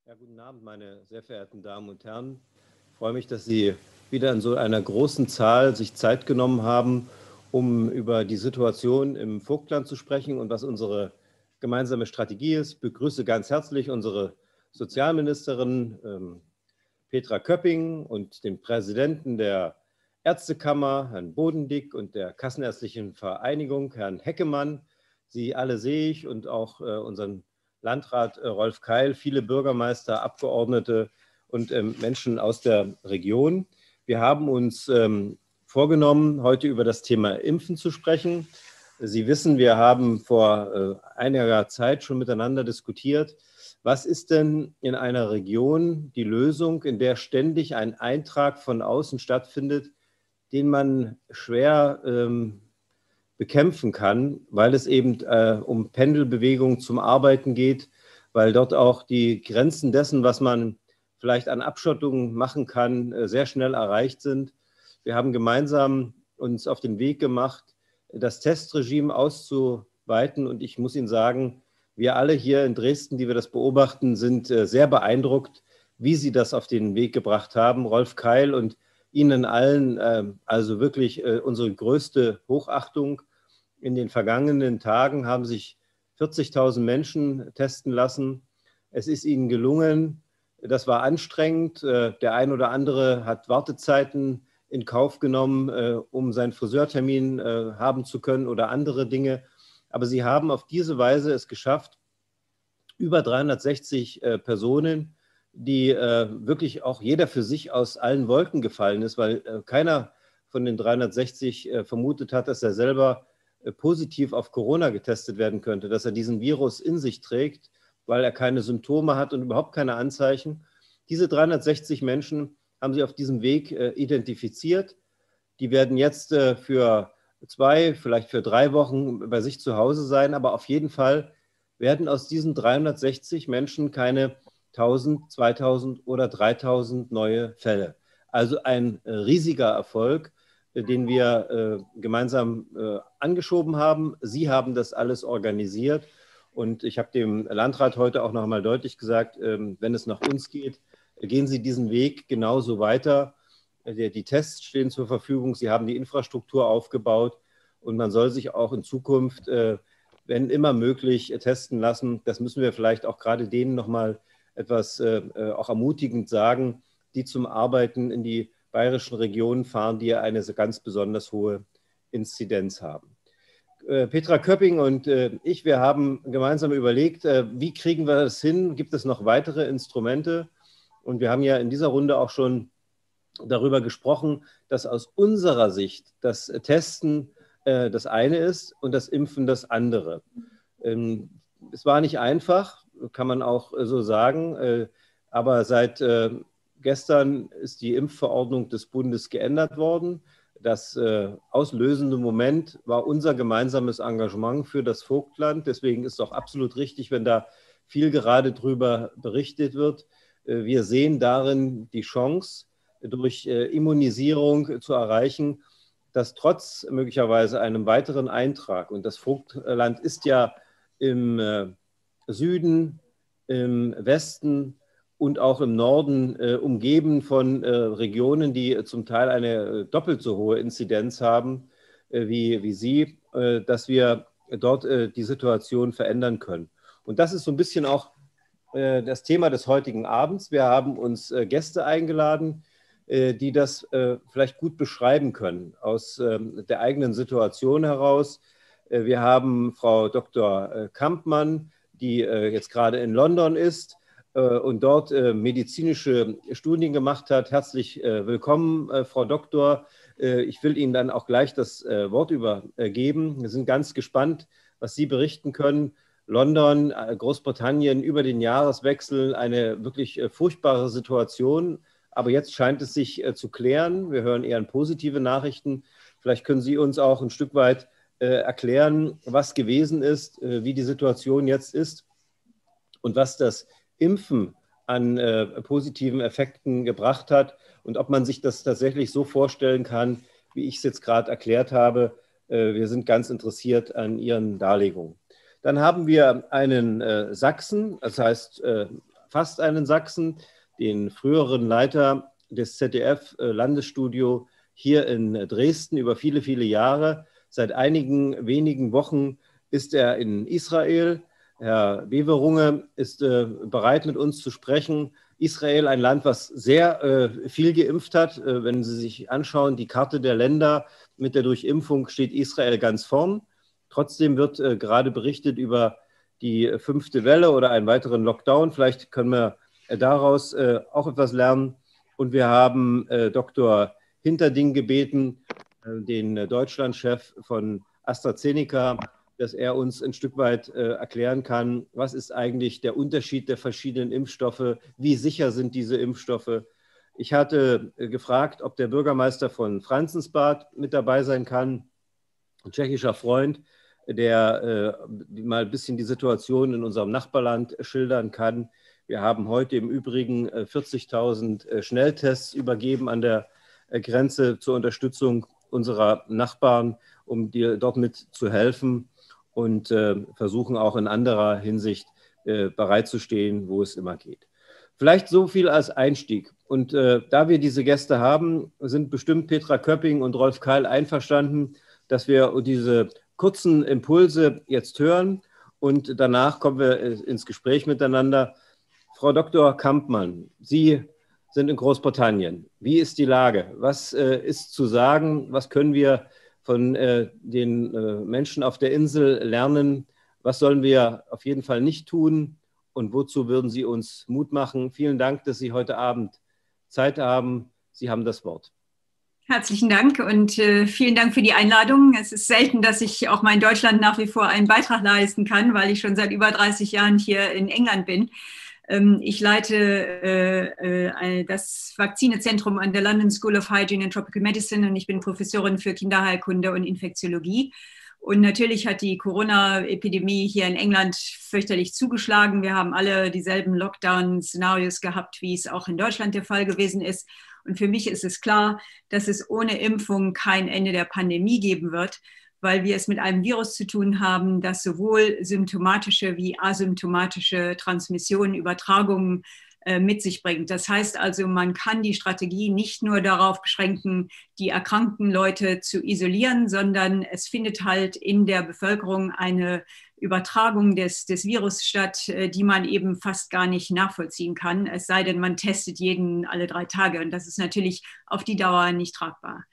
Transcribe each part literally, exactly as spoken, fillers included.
Ja, guten Abend, meine sehr verehrten Damen und Herren. Ich freue mich, dass Sie wieder in so einer großen Zahl sich Zeit genommen haben, um über die Situation im Vogtland zu sprechen und was unsere gemeinsame Strategie ist. Ich begrüße ganz herzlich unsere Sozialministerin ähm, Petra Köpping und den Präsidenten der Ärztekammer, Herrn Bodendick, und der Kassenärztlichen Vereinigung, Herrn Heckemann. Sie alle sehe ich, und auch äh, unseren Landrat äh, Rolf Keil, viele Bürgermeister, Abgeordnete und ähm, Menschen aus der Region. Wir haben uns ähm, vorgenommen, heute über das Thema Impfen zu sprechen. Sie wissen, wir haben vor äh, einiger Zeit schon miteinander diskutiert. Was ist denn in einer Region die Lösung, in der ständig ein Eintrag von außen stattfindet, den man schwer ähm, bekämpfen kann, weil es eben äh, um Pendelbewegung zum Arbeiten geht, weil dort auch die Grenzen dessen, was man vielleicht an Abschottung machen kann, äh, sehr schnell erreicht sind. Wir haben gemeinsam uns auf den Weg gemacht, das Testregime auszuweiten, und ich muss Ihnen sagen, wir alle hier in Dresden, die wir das beobachten, sind äh, sehr beeindruckt, wie Sie das auf den Weg gebracht haben. Rolf Keil und Ihnen allen äh, also wirklich äh, unsere größte Hochachtung. In den vergangenen Tagen haben sich vierzigtausend Menschen testen lassen. Es ist Ihnen gelungen. Das war anstrengend. Äh, der ein oder andere hat Wartezeiten in Kauf genommen, äh, um seinen Friseurtermin äh, haben zu können oder andere Dinge. Aber Sie haben auf diese Weise es geschafft, über dreihundertsechzig äh, Personen, die äh, wirklich auch jeder für sich aus allen Wolken gefallen ist, weil äh, keiner von den dreihundertsechzig äh, vermutet hat, dass er selber äh, positiv auf Corona getestet werden könnte, dass er diesen Virus in sich trägt, weil er keine Symptome hat und überhaupt keine Anzeichen. Diese dreihundertsechzig Menschen haben Sie auf diesem Weg äh, identifiziert. Die werden jetzt äh, für zwei, vielleicht für drei Wochen bei sich zu Hause sein, aber auf jeden Fall werden aus diesen dreihundertsechzig Menschen keine tausend, zweitausend oder dreitausend neue Fälle. Also ein äh, riesiger Erfolg, äh, den wir äh, gemeinsam äh, angeschoben haben. Sie haben das alles organisiert, und ich habe dem Landrat heute auch noch mal deutlich gesagt, äh, wenn es nach uns geht, gehen Sie diesen Weg genauso weiter. Die, die Tests stehen zur Verfügung, Sie haben die Infrastruktur aufgebaut, und man soll sich auch in Zukunft äh, wenn immer möglich, testen lassen. Das müssen wir vielleicht auch gerade denen nochmal etwas äh, auch ermutigend sagen, die zum Arbeiten in die bayerischen Regionen fahren, die ja eine ganz besonders hohe Inzidenz haben. Äh, Petra Köpping und äh, ich, wir haben gemeinsam überlegt, äh, wie kriegen wir das hin? Gibt es noch weitere Instrumente? Und wir haben ja in dieser Runde auch schon darüber gesprochen, dass aus unserer Sicht das Testen äh, das eine ist und das Impfen das andere. Ähm, es war nicht einfach, kann man auch äh, so sagen, äh, aber seit äh, gestern ist die Impfverordnung des Bundes geändert worden. Das äh, auslösende Moment war unser gemeinsames Engagement für das Vogtland. Deswegen ist es auch absolut richtig, wenn da viel gerade drüber berichtet wird. Äh, wir sehen darin die Chance, durch äh, Immunisierung zu erreichen, dass trotz möglicherweise einem weiteren Eintrag, und das Vogtland ist ja im äh, Süden, im Westen und auch im Norden äh, umgeben von äh, Regionen, die äh, zum Teil eine äh, doppelt so hohe Inzidenz haben äh, wie, wie Sie, äh, dass wir dort äh, die Situation verändern können. Und das ist so ein bisschen auch äh, das Thema des heutigen Abends. Wir haben uns äh, Gäste eingeladen, äh, die das äh, vielleicht gut beschreiben können aus ähm, der eigenen Situation heraus. Äh, wir haben Frau Doktor Äh, Kampmann, die äh, jetzt gerade in London ist äh, und dort äh, medizinische Studien gemacht hat. Herzlich äh, willkommen, äh, Frau Doktor. Äh, ich will Ihnen dann auch gleich das äh, Wort übergeben. Wir sind ganz gespannt, was Sie berichten können. London, äh, Großbritannien über den Jahreswechsel eine wirklich äh, furchtbare Situation. Aber jetzt scheint es sich äh, zu klären. Wir hören eher positive Nachrichten. Vielleicht können Sie uns auch ein Stück weit äh, erklären, was gewesen ist, äh, wie die Situation jetzt ist und was das Impfen an äh, positiven Effekten gebracht hat und ob man sich das tatsächlich so vorstellen kann, wie ich es jetzt gerade erklärt habe. Äh, wir sind ganz interessiert an Ihren Darlegungen. Dann haben wir einen äh, Sachsen, das heißt äh, fast einen Sachsen, den früheren Leiter des Z D F-Landesstudio hier in Dresden über viele, viele Jahre. Seit einigen wenigen Wochen ist er in Israel. Herr Beverunge ist äh, bereit, mit uns zu sprechen. Israel, ein Land, was sehr äh, viel geimpft hat. Äh, wenn Sie sich anschauen, die Karte der Länder mit der Durchimpfung, steht Israel ganz vorn. Trotzdem wird äh, gerade berichtet über die fünfte Welle oder einen weiteren Lockdown. Vielleicht können wir äh, daraus äh, auch etwas lernen. Und wir haben äh, Doktor Hinterding gebeten, äh, den äh, Deutschlandchef von AstraZeneca, dass er uns ein Stück weit äh, erklären kann, was ist eigentlich der Unterschied der verschiedenen Impfstoffe, wie sicher sind diese Impfstoffe. Ich hatte äh, gefragt, ob der Bürgermeister von Franzensbad mit dabei sein kann, ein tschechischer Freund, der äh, mal ein bisschen die Situation in unserem Nachbarland schildern kann. Wir haben heute im Übrigen äh, vierzigtausend äh, Schnelltests übergeben an der äh, Grenze zur Unterstützung unserer Nachbarn, um dir dort mit zu helfen. Und äh, versuchen auch in anderer Hinsicht äh, bereitzustehen, wo es immer geht. Vielleicht so viel als Einstieg. Und äh, da wir diese Gäste haben, sind bestimmt Petra Köpping und Rolf Keil einverstanden, dass wir diese kurzen Impulse jetzt hören und danach kommen wir ins Gespräch miteinander. Frau Doktor Kampmann, Sie sind in Großbritannien. Wie ist die Lage? Was äh, ist zu sagen? Was können wir von äh, den äh, Menschen auf der Insel lernen? Was sollen wir auf jeden Fall nicht tun? Und wozu würden Sie uns Mut machen? Vielen Dank, dass Sie heute Abend Zeit haben. Sie haben das Wort. Herzlichen Dank und äh, vielen Dank für die Einladung. Es ist selten, dass ich auch mal in Deutschland nach wie vor einen Beitrag leisten kann, weil ich schon seit über dreißig Jahren hier in England bin. Ähm, ich leite äh, äh, das Vakzinezentrum an der London School of Hygiene and Tropical Medicine und ich bin Professorin für Kinderheilkunde und Infektiologie. Und natürlich hat die Corona-Epidemie hier in England fürchterlich zugeschlagen. Wir haben alle dieselben Lockdown-Szenarios gehabt, wie es auch in Deutschland der Fall gewesen ist. Und für mich ist es klar, dass es ohne Impfung kein Ende der Pandemie geben wird, weil wir es mit einem Virus zu tun haben, das sowohl symptomatische wie asymptomatische Transmissionen, Übertragungen äh, mit sich bringt. Das heißt also, man kann die Strategie nicht nur darauf beschränken, die erkrankten Leute zu isolieren, sondern es findet halt in der Bevölkerung eine Übertragung des, des Virus statt, die man eben fast gar nicht nachvollziehen kann, es sei denn, man testet jeden alle drei Tage. Und das ist natürlich auf die Dauer nicht tragbar.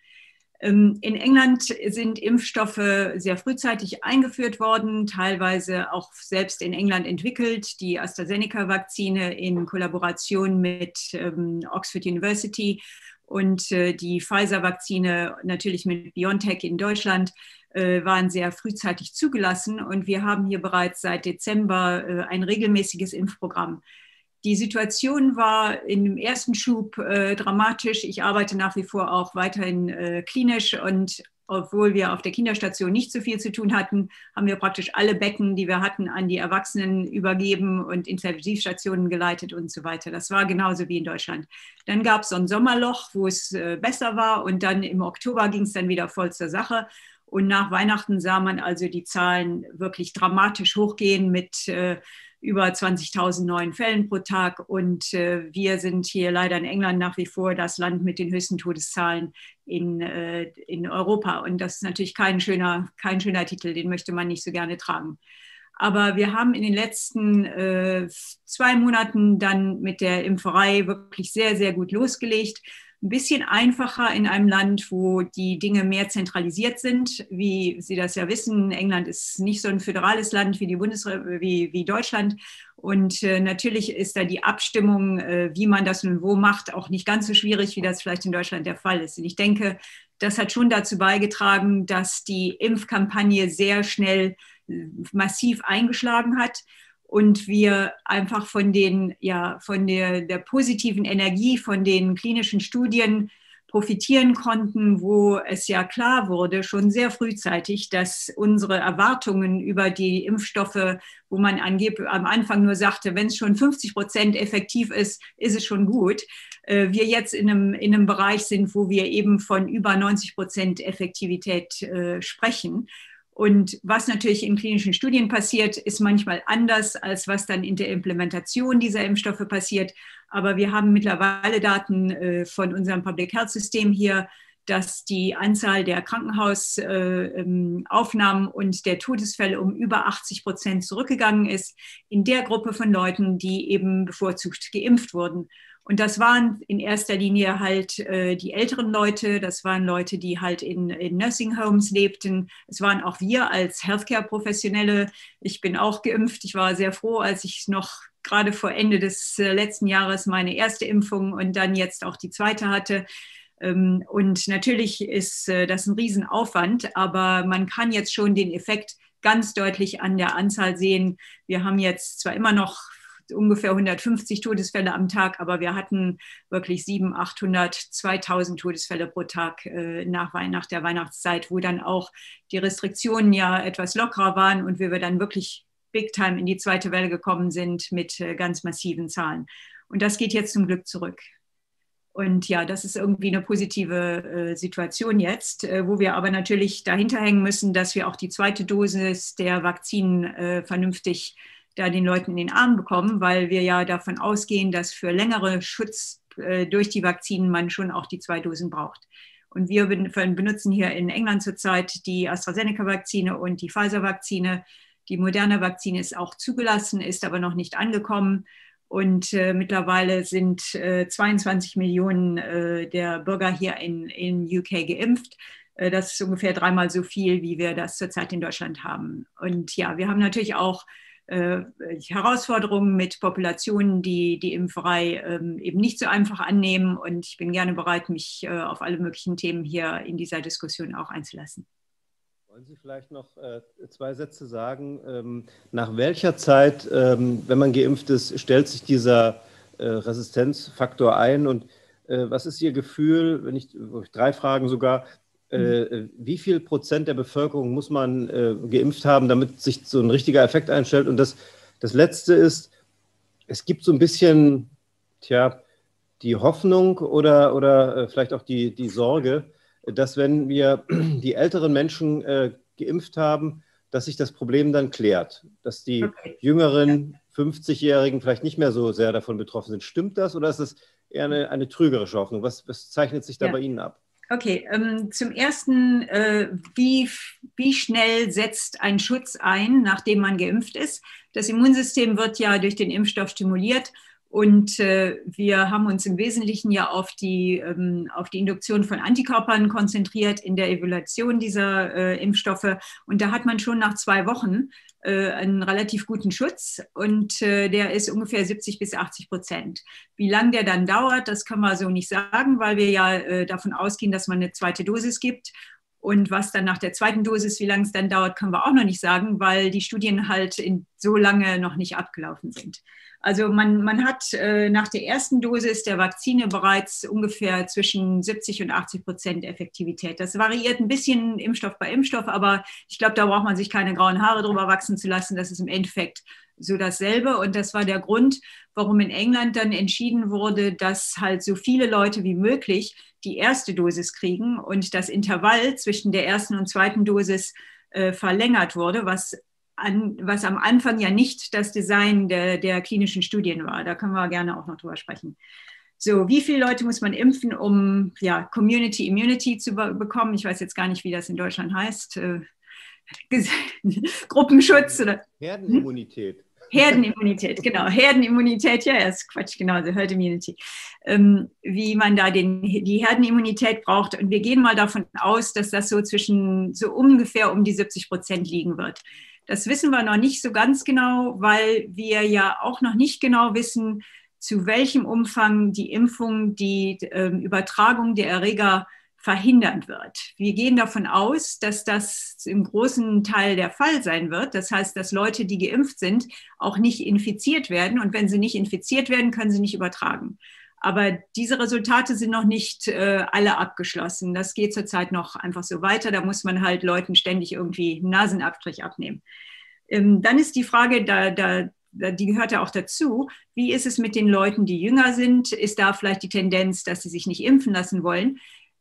In England sind Impfstoffe sehr frühzeitig eingeführt worden, teilweise auch selbst in England entwickelt. Die AstraZeneca-Vakzine in Kollaboration mit ähm, Oxford University und äh, die Pfizer-Vakzine natürlich mit BioNTech in Deutschland äh, waren sehr frühzeitig zugelassen. Und wir haben hier bereits seit Dezember äh, ein regelmäßiges Impfprogramm. Die Situation war im ersten Schub äh, dramatisch. Ich arbeite nach wie vor auch weiterhin äh, klinisch und obwohl wir auf der Kinderstation nicht so viel zu tun hatten, haben wir praktisch alle Betten, die wir hatten, an die Erwachsenen übergeben und Intensivstationen geleitet und so weiter. Das war genauso wie in Deutschland. Dann gab es so ein Sommerloch, wo es äh, besser war und dann im Oktober ging es dann wieder voll zur Sache. Und nach Weihnachten sah man also die Zahlen wirklich dramatisch hochgehen mit äh, über zwanzigtausend neuen Fällen pro Tag. Und äh, wir sind hier leider in England nach wie vor das Land mit den höchsten Todeszahlen in, äh, in Europa. Und das ist natürlich kein schöner, kein schöner Titel, den möchte man nicht so gerne tragen. Aber wir haben in den letzten äh, zwei Monaten dann mit der Impferei wirklich sehr, sehr gut losgelegt. Ein bisschen einfacher in einem Land, wo die Dinge mehr zentralisiert sind. Wie Sie das ja wissen, England ist nicht so ein föderales Land wie, die Bundesre- wie, wie Deutschland. Und äh, natürlich ist da die Abstimmung, äh, wie man das nun wo macht, auch nicht ganz so schwierig, wie das vielleicht in Deutschland der Fall ist. Und ich denke, das hat schon dazu beigetragen, dass die Impfkampagne sehr schnell äh, massiv eingeschlagen hat. Und wir einfach von, den, ja, von der, der positiven Energie, von den klinischen Studien profitieren konnten, wo es ja klar wurde, schon sehr frühzeitig, dass unsere Erwartungen über die Impfstoffe, wo man angeblich am Anfang nur sagte, wenn es schon fünfzig Prozent effektiv ist, ist es schon gut, äh, wir jetzt in einem, in einem Bereich sind, wo wir eben von über neunzig Prozent Effektivität äh, sprechen. Und was natürlich in klinischen Studien passiert, ist manchmal anders, als was dann in der Implementation dieser Impfstoffe passiert. Aber wir haben mittlerweile Daten äh, von unserem Public Health System hier, dass die Anzahl der Krankenhausaufnahmen äh, und der Todesfälle um über achtzig Prozent zurückgegangen ist in der Gruppe von Leuten, die eben bevorzugt geimpft wurden. Und das waren in erster Linie halt äh, die älteren Leute, das waren Leute, die halt in, in Nursing Homes lebten. Es waren auch wir als Healthcare-Professionelle. Ich bin auch geimpft. Ich war sehr froh, als ich noch gerade vor Ende des äh, letzten Jahres meine erste Impfung und dann jetzt auch die zweite hatte. Ähm, und natürlich ist äh, das ein Riesenaufwand, aber man kann jetzt schon den Effekt ganz deutlich an der Anzahl sehen. Wir haben jetzt zwar immer noch ungefähr hundertfünfzig Todesfälle am Tag, aber wir hatten wirklich siebenhundert, achthundert, zweitausend Todesfälle pro Tag äh, nach, nach der Weihnachtszeit, wo dann auch die Restriktionen ja etwas lockerer waren und wir dann wirklich big time in die zweite Welle gekommen sind mit äh, ganz massiven Zahlen. Und das geht jetzt zum Glück zurück. Und ja, das ist irgendwie eine positive äh, Situation jetzt, äh, wo wir aber natürlich dahinter hängen müssen, dass wir auch die zweite Dosis der Vakzinen äh, vernünftig da den Leuten in den Arm bekommen, weil wir ja davon ausgehen, dass für längere Schutz äh, durch die Vakzinen man schon auch die zwei Dosen braucht. Und wir benutzen hier in England zurzeit die AstraZeneca-Vakzine und die Pfizer-Vakzine. Die Moderna-Vakzine ist auch zugelassen, ist aber noch nicht angekommen. Und äh, mittlerweile sind äh, zweiundzwanzig Millionen äh, der Bürger hier in, in U K geimpft. Äh, das ist ungefähr dreimal so viel, wie wir das zurzeit in Deutschland haben. Und ja, wir haben natürlich auch Herausforderungen mit Populationen, die die Impferei ähm, eben nicht so einfach annehmen. Und ich bin gerne bereit, mich äh, auf alle möglichen Themen hier in dieser Diskussion auch einzulassen. Wollen Sie vielleicht noch äh, zwei Sätze sagen? Ähm, nach welcher Zeit, ähm, wenn man geimpft ist, stellt sich dieser äh, Resistenzfaktor ein? Und äh, was ist Ihr Gefühl, wenn ich drei Fragen sogar, Äh, wie viel Prozent der Bevölkerung muss man äh, geimpft haben, damit sich so ein richtiger Effekt einstellt? Und das, das Letzte ist, es gibt so ein bisschen, tja, die Hoffnung oder, oder äh, vielleicht auch die, die Sorge, dass wenn wir die älteren Menschen äh, geimpft haben, dass sich das Problem dann klärt, dass die okay. jüngeren fünfzigjährigen vielleicht nicht mehr so sehr davon betroffen sind. Stimmt das oder ist das eher eine, eine trügerische Hoffnung? Was, was zeichnet sich da ja. bei Ihnen ab? Okay, ähm, zum Ersten, äh, wie, wie schnell setzt ein Schutz ein, nachdem man geimpft ist? Das Immunsystem wird ja durch den Impfstoff stimuliert und äh, wir haben uns im Wesentlichen ja auf die, ähm, auf die Induktion von Antikörpern konzentriert in der Evaluation dieser äh, Impfstoffe. Und da hat man schon nach zwei Wochen äh, einen relativ guten Schutz und äh, der ist ungefähr siebzig bis achtzig Prozent. Wie lange der dann dauert, das können wir so nicht sagen, weil wir ja äh, davon ausgehen, dass man eine zweite Dosis gibt. Und was dann nach der zweiten Dosis, wie lange es dann dauert, können wir auch noch nicht sagen, weil die Studien halt in so lange noch nicht abgelaufen sind. Also man, man hat äh, nach der ersten Dosis der Vakzine bereits ungefähr zwischen siebzig und achtzig Prozent Effektivität. Das variiert ein bisschen Impfstoff bei Impfstoff, aber ich glaube, da braucht man sich keine grauen Haare drüber wachsen zu lassen. Das ist im Endeffekt so dasselbe. Und das war der Grund, warum in England dann entschieden wurde, dass halt so viele Leute wie möglich die erste Dosis kriegen und das Intervall zwischen der ersten und zweiten Dosis äh, verlängert wurde, was An, was am Anfang ja nicht das Design der, der klinischen Studien war. Da können wir gerne auch noch drüber sprechen. So, wie viele Leute muss man impfen, um ja, Community Immunity zu be bekommen? Ich weiß jetzt gar nicht, wie das in Deutschland heißt. Äh, Gruppenschutz oder Herdenimmunität. Hm? Herdenimmunität, genau. Herdenimmunität, ja, ist Quatsch, genau, the Herd Immunity. Ähm, wie man da den, die Herdenimmunität braucht. Und wir gehen mal davon aus, dass das so zwischen, so ungefähr um die siebzig Prozent liegen wird. Das wissen wir noch nicht so ganz genau, weil wir ja auch noch nicht genau wissen, zu welchem Umfang die Impfung die äh, Übertragung der Erreger verhindern wird. Wir gehen davon aus, dass das im großen Teil der Fall sein wird. Das heißt, dass Leute, die geimpft sind, auch nicht infiziert werden. Und wenn sie nicht infiziert werden, können sie nicht übertragen. Aber diese Resultate sind noch nicht äh, alle abgeschlossen. Das geht zurzeit noch einfach so weiter. Da muss man halt Leuten ständig irgendwie einen Nasenabstrich abnehmen. Ähm, dann ist die Frage, da, da, die gehört ja auch dazu, wie ist es mit den Leuten, die jünger sind? Ist da vielleicht die Tendenz, dass sie sich nicht impfen lassen wollen?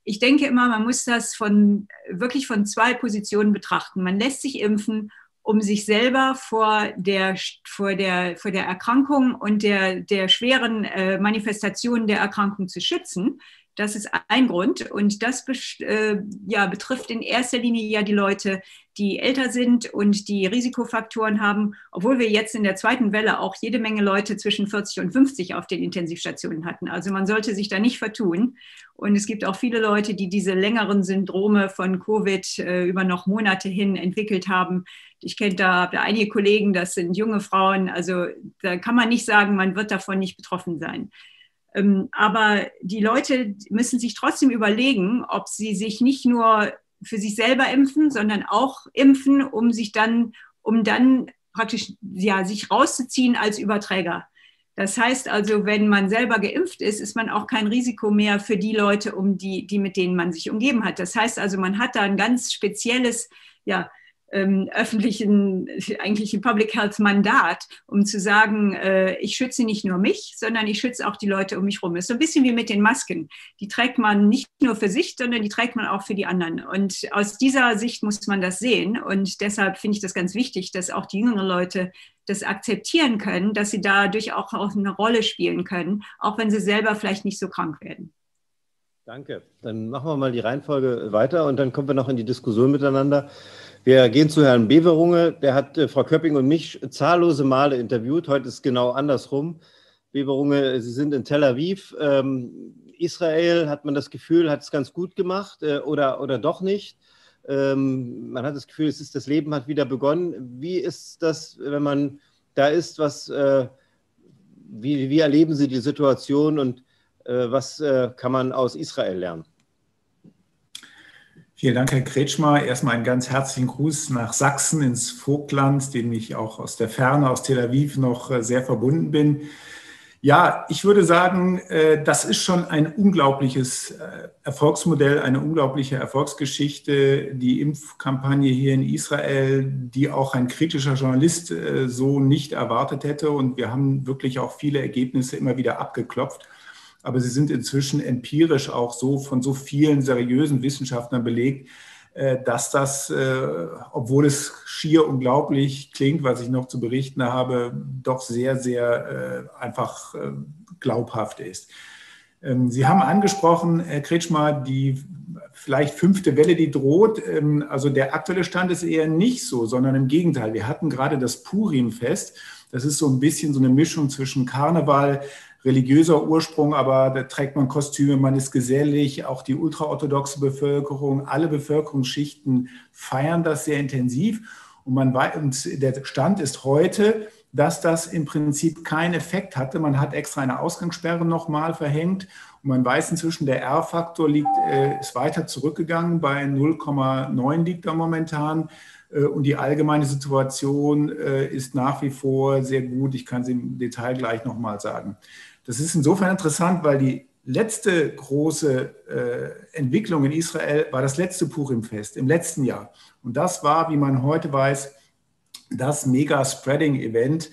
ich denke immer, man muss das von, wirklich von zwei Positionen betrachten. Man lässt sich impfen, um sich selber vor der, vor der, vor der Erkrankung und der, der schweren äh, Manifestationen der Erkrankung zu schützen. Das ist ein Grund und das äh, ja, betrifft in erster Linie ja die Leute, die älter sind und die Risikofaktoren haben, obwohl wir jetzt in der zweiten Welle auch jede Menge Leute zwischen vierzig und fünfzig auf den Intensivstationen hatten. Also man sollte sich da nicht vertun. Und es gibt auch viele Leute, die diese längeren Syndrome von Covid äh, über noch Monate hin entwickelt haben. Ich kenne da, da einige Kollegen, das sind junge Frauen. Also da kann man nicht sagen, man wird davon nicht betroffen sein. Aber die Leute müssen sich trotzdem überlegen, ob sie sich nicht nur für sich selber impfen, sondern auch impfen, um sich dann, um dann praktisch ja, sich rauszuziehen als Überträger. Das heißt also, wenn man selber geimpft ist, ist man auch kein Risiko mehr für die Leute, um die, die mit denen man sich umgeben hat. Das heißt also, man hat da ein ganz spezielles, ja, Ähm, öffentlichen, eigentlich ein Public Health Mandat, um zu sagen, äh, ich schütze nicht nur mich, sondern ich schütze auch die Leute um mich herum. Das ist so ein bisschen wie mit den Masken. Die trägt man nicht nur für sich, sondern die trägt man auch für die anderen. Und aus dieser Sicht muss man das sehen. Und deshalb finde ich das ganz wichtig, dass auch die jüngeren Leute das akzeptieren können, dass sie dadurch auch, auch eine Rolle spielen können, auch wenn sie selber vielleicht nicht so krank werden. Danke. Dann machen wir mal die Reihenfolge weiter und dann kommen wir noch in die Diskussion miteinander. Wir gehen zu Herrn Beverunge. Der hat äh, Frau Köpping und mich zahllose Male interviewt. Heute ist es genau andersrum. Beverunge, Sie sind in Tel Aviv. Ähm, Israel, hat man das Gefühl, hat es ganz gut gemacht äh, oder, oder doch nicht? Ähm, man hat das Gefühl, es ist, das Leben hat wieder begonnen. Wie ist das, wenn man da ist? Was, äh, wie, wie erleben Sie die Situation und äh, was äh, kann man aus Israel lernen? Vielen Dank, Herr Kretschmer. Erstmal einen ganz herzlichen Gruß nach Sachsen ins Vogtland, dem ich auch aus der Ferne, aus Tel Aviv noch sehr verbunden bin. Ja, ich würde sagen, das ist schon ein unglaubliches Erfolgsmodell, eine unglaubliche Erfolgsgeschichte, die Impfkampagne hier in Israel, die auch ein kritischer Journalist so nicht erwartet hätte. Und wir haben wirklich auch viele Ergebnisse immer wieder abgeklopft. Aber sie sind inzwischen empirisch auch so von so vielen seriösen Wissenschaftlern belegt, dass das, obwohl es schier unglaublich klingt, was ich noch zu berichten habe, doch sehr, sehr einfach glaubhaft ist. Sie haben angesprochen, Herr Kretschmer, die vielleicht fünfte Welle, die droht. Also der aktuelle Stand ist eher nicht so, sondern im Gegenteil. Wir hatten gerade das Purim-Fest. Das ist so ein bisschen so eine Mischung zwischen Karneval, religiöser Ursprung, aber da trägt man Kostüme, man ist gesellig, auch die ultraorthodoxe Bevölkerung, alle Bevölkerungsschichten feiern das sehr intensiv. Und, man weiß, und der Stand ist heute, dass das im Prinzip keinen Effekt hatte. Man hat extra eine Ausgangssperre nochmal verhängt und man weiß inzwischen, der R-Faktor liegt, äh, ist weiter zurückgegangen, bei null Komma neun liegt er momentan. Und die allgemeine Situation ist nach wie vor sehr gut. Ich kann sie im Detail gleich nochmal sagen. Das ist insofern interessant, weil die letzte große Entwicklung in Israel war das letzte Purim-Fest im letzten Jahr. Und das war, wie man heute weiß, das Mega-Spreading-Event,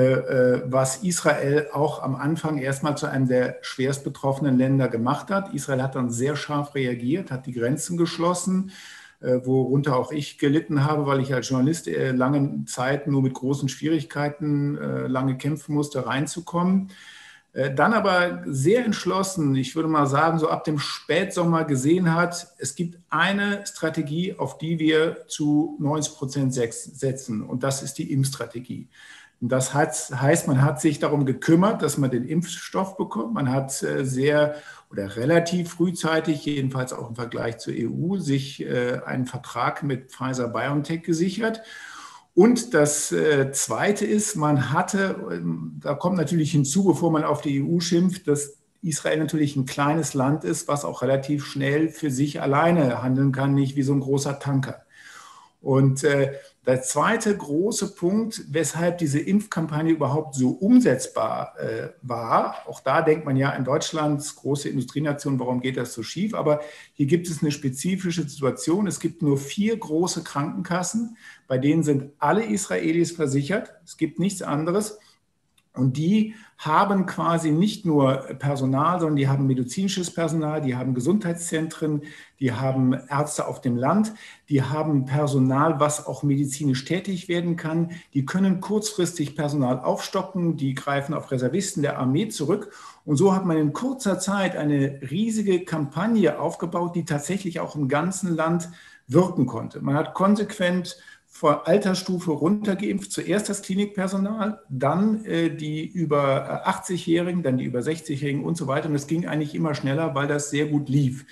was Israel auch am Anfang erstmal zu einem der schwerst betroffenen Länder gemacht hat. Israel hat dann sehr scharf reagiert, hat die Grenzen geschlossen, worunter auch ich gelitten habe, weil ich als Journalist lange Zeit nur mit großen Schwierigkeiten lange kämpfen musste, reinzukommen. Dann aber sehr entschlossen, ich würde mal sagen, so ab dem Spätsommer gesehen hat, es gibt eine Strategie, auf die wir zu neunzig Prozent setzen, und das ist die Impfstrategie. Und das heißt, man hat sich darum gekümmert, dass man den Impfstoff bekommt. Man hat sehr oder relativ frühzeitig, jedenfalls auch im Vergleich zur E U, sich einen Vertrag mit Pfizer-BioNTech gesichert. Und das Zweite ist, man hatte, da kommt natürlich hinzu, bevor man auf die E U schimpft, dass Israel natürlich ein kleines Land ist, was auch relativ schnell für sich alleine handeln kann, nicht wie so ein großer Tanker. Und äh, der zweite große Punkt, weshalb diese Impfkampagne überhaupt so umsetzbar äh, war, auch da denkt man ja in Deutschland, große Industrienation, warum geht das so schief? Aber hier gibt es eine spezifische Situation. Es gibt nur vier große Krankenkassen, bei denen sind alle Israelis versichert. Es gibt nichts anderes. Und die haben quasi nicht nur Personal, sondern die haben medizinisches Personal, die haben Gesundheitszentren, die haben Ärzte auf dem Land, die haben Personal, was auch medizinisch tätig werden kann. Die können kurzfristig Personal aufstocken, die greifen auf Reservisten der Armee zurück. Und so hat man in kurzer Zeit eine riesige Kampagne aufgebaut, die tatsächlich auch im ganzen Land wirken konnte. Man hat konsequent vor Altersstufe runtergeimpft, zuerst das Klinikpersonal, dann äh, die über achtzig-Jährigen, dann die über sechzig-Jährigen und so weiter. Und es ging eigentlich immer schneller, weil das sehr gut lief.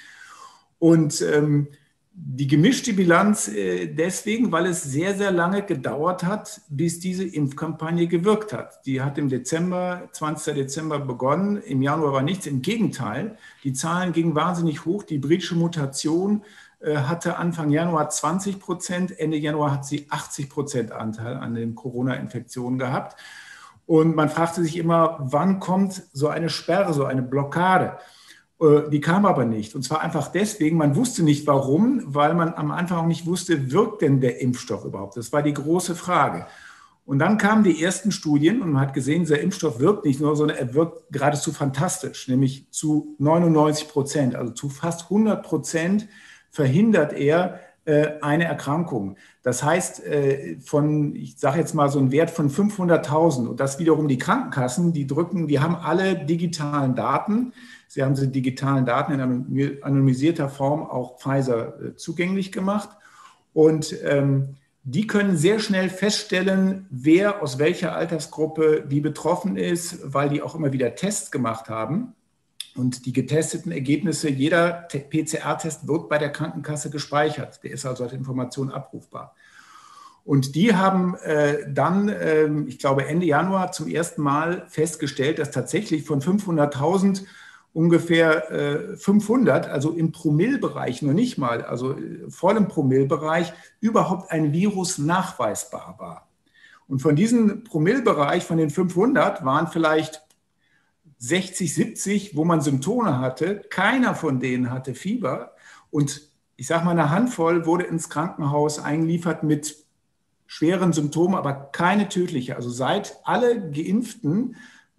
Und ähm, die gemischte Bilanz äh, deswegen, weil es sehr, sehr lange gedauert hat, bis diese Impfkampagne gewirkt hat. Die hat im Dezember, zwanzigsten Dezember begonnen, im Januar war nichts, im Gegenteil. Die Zahlen gingen wahnsinnig hoch, die britische Mutation hatte Anfang Januar zwanzig Prozent, Ende Januar hat sie achtzig Prozent Anteil an den Corona-Infektionen gehabt. Und man fragte sich immer, wann kommt so eine Sperre, so eine Blockade? Die kam aber nicht. Und zwar einfach deswegen, man wusste nicht warum, weil man am Anfang auch nicht wusste, wirkt denn der Impfstoff überhaupt? Das war die große Frage. Und dann kamen die ersten Studien und man hat gesehen, dieser Impfstoff wirkt nicht nur, sondern er wirkt geradezu fantastisch, nämlich zu neunundneunzig Prozent, also zu fast hundert Prozent verhindert er äh, eine Erkrankung. Das heißt, äh, von, ich sage jetzt mal so einen Wert von fünfhunderttausend und das wiederum die Krankenkassen, die drücken, die haben alle digitalen Daten. Sie haben diese digitalen Daten in anonymisierter Form auch Pfizer äh, zugänglich gemacht und ähm, die können sehr schnell feststellen, wer aus welcher Altersgruppe wie betroffen ist, weil die auch immer wieder Tests gemacht haben. Und die getesteten Ergebnisse, jeder P C R-Test wird bei der Krankenkasse gespeichert. Der ist also als Information abrufbar. Und die haben äh, dann, äh, ich glaube Ende Januar zum ersten Mal festgestellt, dass tatsächlich von fünfhunderttausend ungefähr äh, fünfhundert, also im Promillbereich, noch nicht mal, also äh, voll im Promillbereich, überhaupt ein Virus nachweisbar war. Und von diesem Promillbereich, von den fünfhundert, waren vielleicht sechzig, siebzig, wo man Symptome hatte. Keiner von denen hatte Fieber. Und ich sage mal, eine Handvoll wurde ins Krankenhaus eingeliefert mit schweren Symptomen, aber keine tödliche. Also seit alle Geimpften,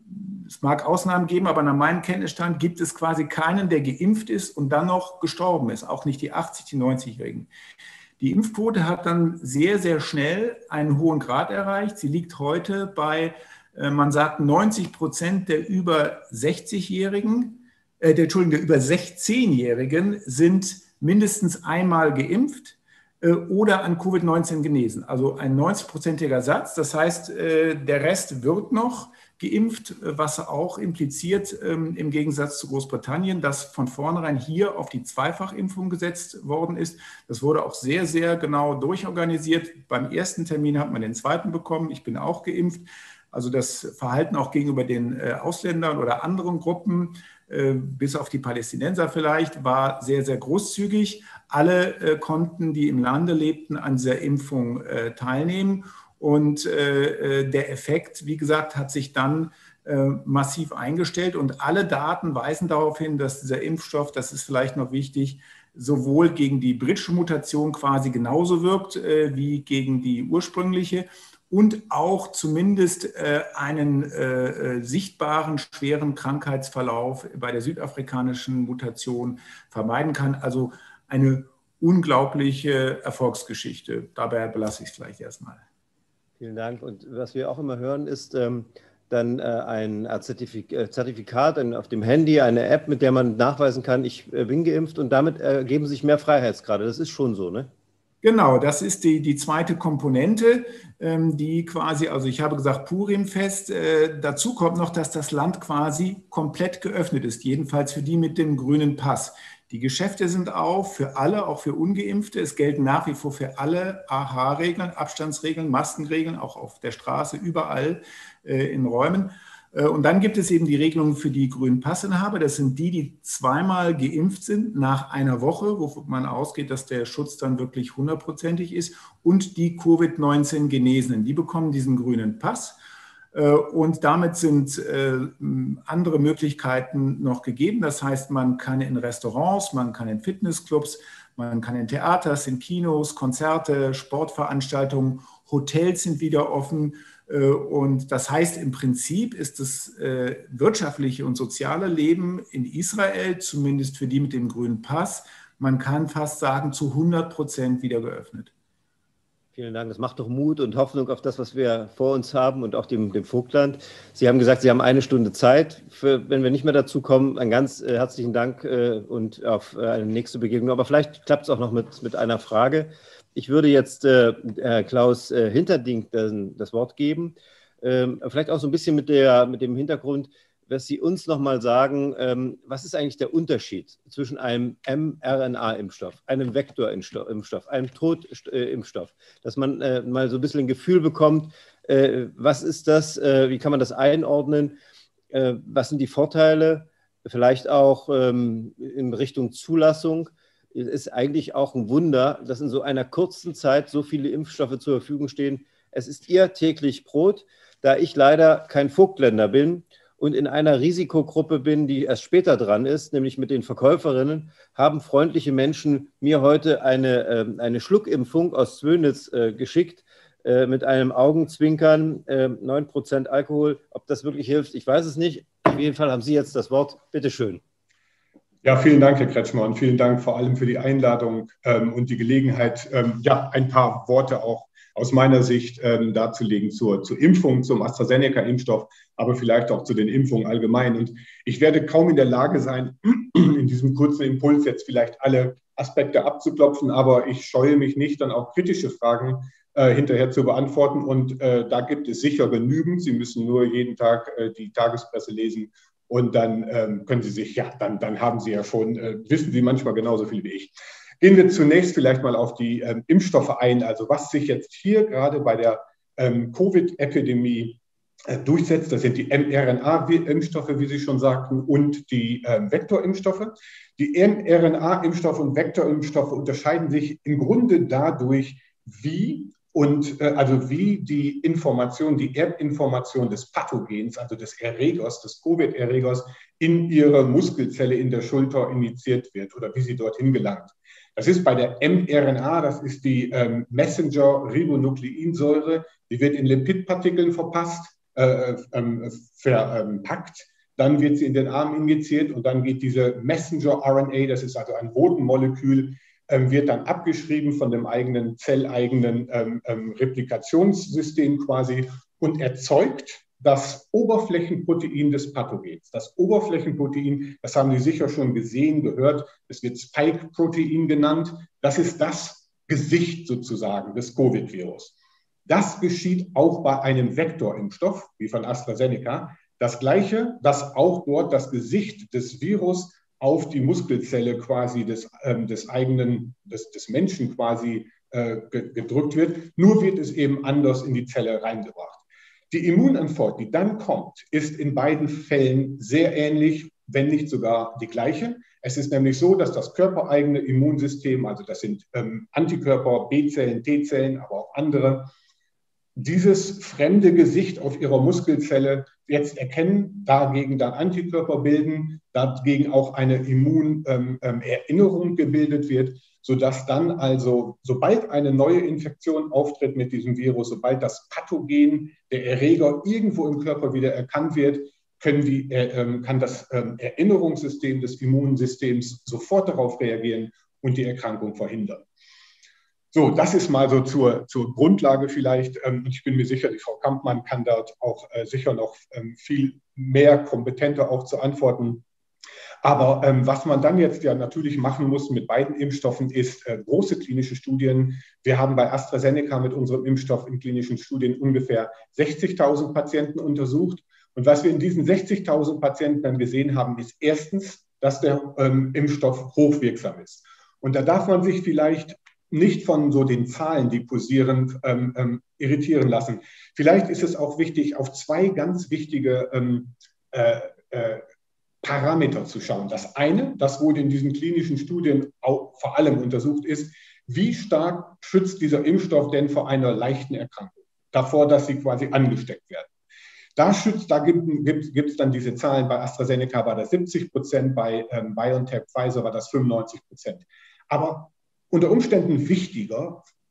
es mag Ausnahmen geben, aber nach meinem Kenntnisstand gibt es quasi keinen, der geimpft ist und dann noch gestorben ist. Auch nicht die achtzig-, die neunzig-Jährigen. Die Impfquote hat dann sehr, sehr schnell einen hohen Grad erreicht. Sie liegt heute bei man sagt, neunzig Prozent der über sechzig-Jährigen, äh, der, Entschuldigung, der über sechzehn-Jährigen sind mindestens einmal geimpft äh, oder an Covid neunzehn genesen. Also ein neunzig-prozentiger Satz. Das heißt, äh, der Rest wird noch geimpft, was auch impliziert, ähm, im Gegensatz zu Großbritannien, dass von vornherein hier auf die Zweifachimpfung gesetzt worden ist. Das wurde auch sehr, sehr genau durchorganisiert. Beim ersten Termin hat man den zweiten bekommen. Ich bin auch geimpft. Also das Verhalten auch gegenüber den äh, Ausländern oder anderen Gruppen, äh, bis auf die Palästinenser vielleicht, war sehr, sehr großzügig. Alle äh, konnten, die im Lande lebten, an dieser Impfung äh, teilnehmen. Und äh, der Effekt, wie gesagt, hat sich dann äh, massiv eingestellt. Und alle Daten weisen darauf hin, dass dieser Impfstoff, das ist vielleicht noch wichtig, sowohl gegen die britische Mutation quasi genauso wirkt äh, wie gegen die ursprüngliche. Und auch zumindest äh, einen äh, sichtbaren, schweren Krankheitsverlauf bei der südafrikanischen Mutation vermeiden kann. Also eine unglaubliche Erfolgsgeschichte. Dabei belasse ich es vielleicht erstmal. Vielen Dank. Und was wir auch immer hören, ist ähm, dann äh, ein Zertifik Zertifikat auf dem Handy, eine App, mit der man nachweisen kann, ich äh, bin geimpft und damit ergeben sich mehr Freiheitsgrade. Das ist schon so, ne? Genau, das ist die, die zweite Komponente, ähm, die quasi, also ich habe gesagt Purimfest, äh, dazu kommt noch, dass das Land quasi komplett geöffnet ist, jedenfalls für die mit dem grünen Pass. Die Geschäfte sind auf, für alle, auch für Ungeimpfte. Es gelten nach wie vor für alle A H-Regeln, Abstandsregeln, Maskenregeln, auch auf der Straße, überall äh, in Räumen. Und dann gibt es eben die Regelungen für die grünen Passinhaber. Das sind die, die zweimal geimpft sind nach einer Woche, wovon man ausgeht, dass der Schutz dann wirklich hundertprozentig ist. Und die Covid neunzehn Genesenen, die bekommen diesen grünen Pass. Und damit sind andere Möglichkeiten noch gegeben. Das heißt, man kann in Restaurants, man kann in Fitnessclubs, man kann in Theaters, in Kinos, Konzerte, Sportveranstaltungen Hotels sind wieder offen. Und das heißt, im Prinzip ist das wirtschaftliche und soziale Leben in Israel, zumindest für die mit dem grünen Pass, man kann fast sagen, zu hundert Prozent wieder geöffnet. Vielen Dank. Das macht doch Mut und Hoffnung auf das, was wir vor uns haben und auch dem, dem Vogtland. Sie haben gesagt, Sie haben eine Stunde Zeit. Für, wenn wir nicht mehr dazu kommen, einen ganz äh, herzlichen Dank äh, und auf äh, eine nächste Begegnung. Aber vielleicht klappt es auch noch mit, mit einer Frage. Ich würde jetzt äh, Herr Klaus äh, Hinterding das, das Wort geben. Ähm, vielleicht auch so ein bisschen mit, der, mit dem Hintergrund, dass Sie uns noch mal sagen, ähm, was ist eigentlich der Unterschied zwischen einem mRNA-Impfstoff, einem Vektorimpfstoff, einem Totimpfstoff, dass man äh, mal so ein bisschen ein Gefühl bekommt, äh, was ist das, äh, wie kann man das einordnen, äh, was sind die Vorteile, vielleicht auch ähm, in Richtung Zulassung. Es ist eigentlich auch ein Wunder, dass in so einer kurzen Zeit so viele Impfstoffe zur Verfügung stehen. Es ist Ihr täglich Brot, da ich leider kein Vogtländer bin und in einer Risikogruppe bin, die erst später dran ist, nämlich mit den Verkäuferinnen, haben freundliche Menschen mir heute eine, äh, eine Schluckimpfung aus Zwönitz äh, geschickt, äh, mit einem Augenzwinkern, äh, neun Prozent Alkohol. Ob das wirklich hilft, ich weiß es nicht. Auf jeden Fall haben Sie jetzt das Wort. Bitte schön. Ja, vielen Dank, Herr Kretschmer, und vielen Dank vor allem für die Einladung ähm, und die Gelegenheit, ähm, ja, ein paar Worte auch aus meiner Sicht ähm, darzulegen zur, zur Impfung, zum AstraZeneca-Impfstoff, aber vielleicht auch zu den Impfungen allgemein. Und ich werde kaum in der Lage sein, in diesem kurzen Impuls jetzt vielleicht alle Aspekte abzuklopfen, aber ich scheue mich nicht, dann auch kritische Fragen äh, hinterher zu beantworten. Und äh, da gibt es sicher genügend. Sie müssen nur jeden Tag äh, die Tagespresse lesen und dann ähm, können Sie sich, ja, dann, dann haben Sie ja schon, äh, wissen Sie manchmal genauso viel wie ich. Gehen wir zunächst vielleicht mal auf die ähm, Impfstoffe ein, also was sich jetzt hier gerade bei der ähm, Covid-Epidemie äh, durchsetzt. Das sind die mRNA-Impfstoffe, wie Sie schon sagten, und die ähm, Vektorimpfstoffe. Die mRNA-Impfstoffe und Vektorimpfstoffe unterscheiden sich im Grunde dadurch, wie und äh, also wie die Information, die Erbinformation des Pathogens, also des Erregers, des Covid-Erregers, in ihre Muskelzelle in der Schulter injiziert wird oder wie sie dorthin gelangt. Das ist bei der mRNA, das ist die ähm, Messenger-Ribonukleinsäure, die wird in Lipidpartikeln verpasst, äh, äh, verpackt, dann wird sie in den Arm injiziert und dann geht diese Messenger-R N A, das ist also ein Botenmolekül, äh, wird dann abgeschrieben von dem eigenen zelleigenen ähm, ähm, Replikationssystem quasi und erzeugt das Oberflächenprotein des Pathogens. Das Oberflächenprotein, das haben Sie sicher schon gesehen, gehört, es wird Spike-Protein genannt. Das ist das Gesicht sozusagen des Covid-Virus. Das geschieht auch bei einem Vektorimpfstoff, wie von AstraZeneca. Das Gleiche, dass auch dort das Gesicht des Virus auf die Muskelzelle quasi des, ähm, des eigenen, des, des Menschen quasi äh, gedrückt wird. Nur wird es eben anders in die Zelle reingebracht. Die Immunantwort, die dann kommt, ist in beiden Fällen sehr ähnlich, wenn nicht sogar die gleiche. Es ist nämlich so, dass das körpereigene Immunsystem, also das sind ähm, Antikörper, B-Zellen, T-Zellen, aber auch andere, dieses fremde Gesicht auf ihrer Muskelzelle jetzt erkennen, dagegen dann Antikörper bilden, dagegen auch eine Immunerinnerung ähm, gebildet wird, sodass dann also, sobald eine neue Infektion auftritt mit diesem Virus, sobald das Pathogen, der Erreger irgendwo im Körper wieder erkannt wird, können die, äh, kann das äh, Erinnerungssystem des Immunsystems sofort darauf reagieren und die Erkrankung verhindern. So, das ist mal so zur, zur Grundlage vielleicht. Ähm, ich bin mir sicher, die Frau Kampmann kann dort auch äh, sicher noch ähm, viel mehr kompetenter auch zu antworten. Aber ähm, was man dann jetzt ja natürlich machen muss mit beiden Impfstoffen, ist äh, große klinische Studien. Wir haben bei AstraZeneca mit unserem Impfstoff in klinischen Studien ungefähr sechzigtausend Patienten untersucht. Und was wir in diesen sechzigtausend Patienten dann gesehen haben, ist erstens, dass der ähm, Impfstoff hochwirksam ist. Und da darf man sich vielleicht nicht von so den Zahlen, die posieren, ähm, ähm, irritieren lassen. Vielleicht ist es auch wichtig, auf zwei ganz wichtige ähm, äh, äh, Parameter zu schauen. Das eine, das wurde in diesen klinischen Studien auch vor allem untersucht, ist, wie stark schützt dieser Impfstoff denn vor einer leichten Erkrankung, davor, dass sie quasi angesteckt werden. Da, schützt, da gibt es gibt, dann diese Zahlen, bei AstraZeneca war das siebzig Prozent, bei ähm, BioNTech, Pfizer war das fünfundneunzig Prozent. Aber unter Umständen wichtiger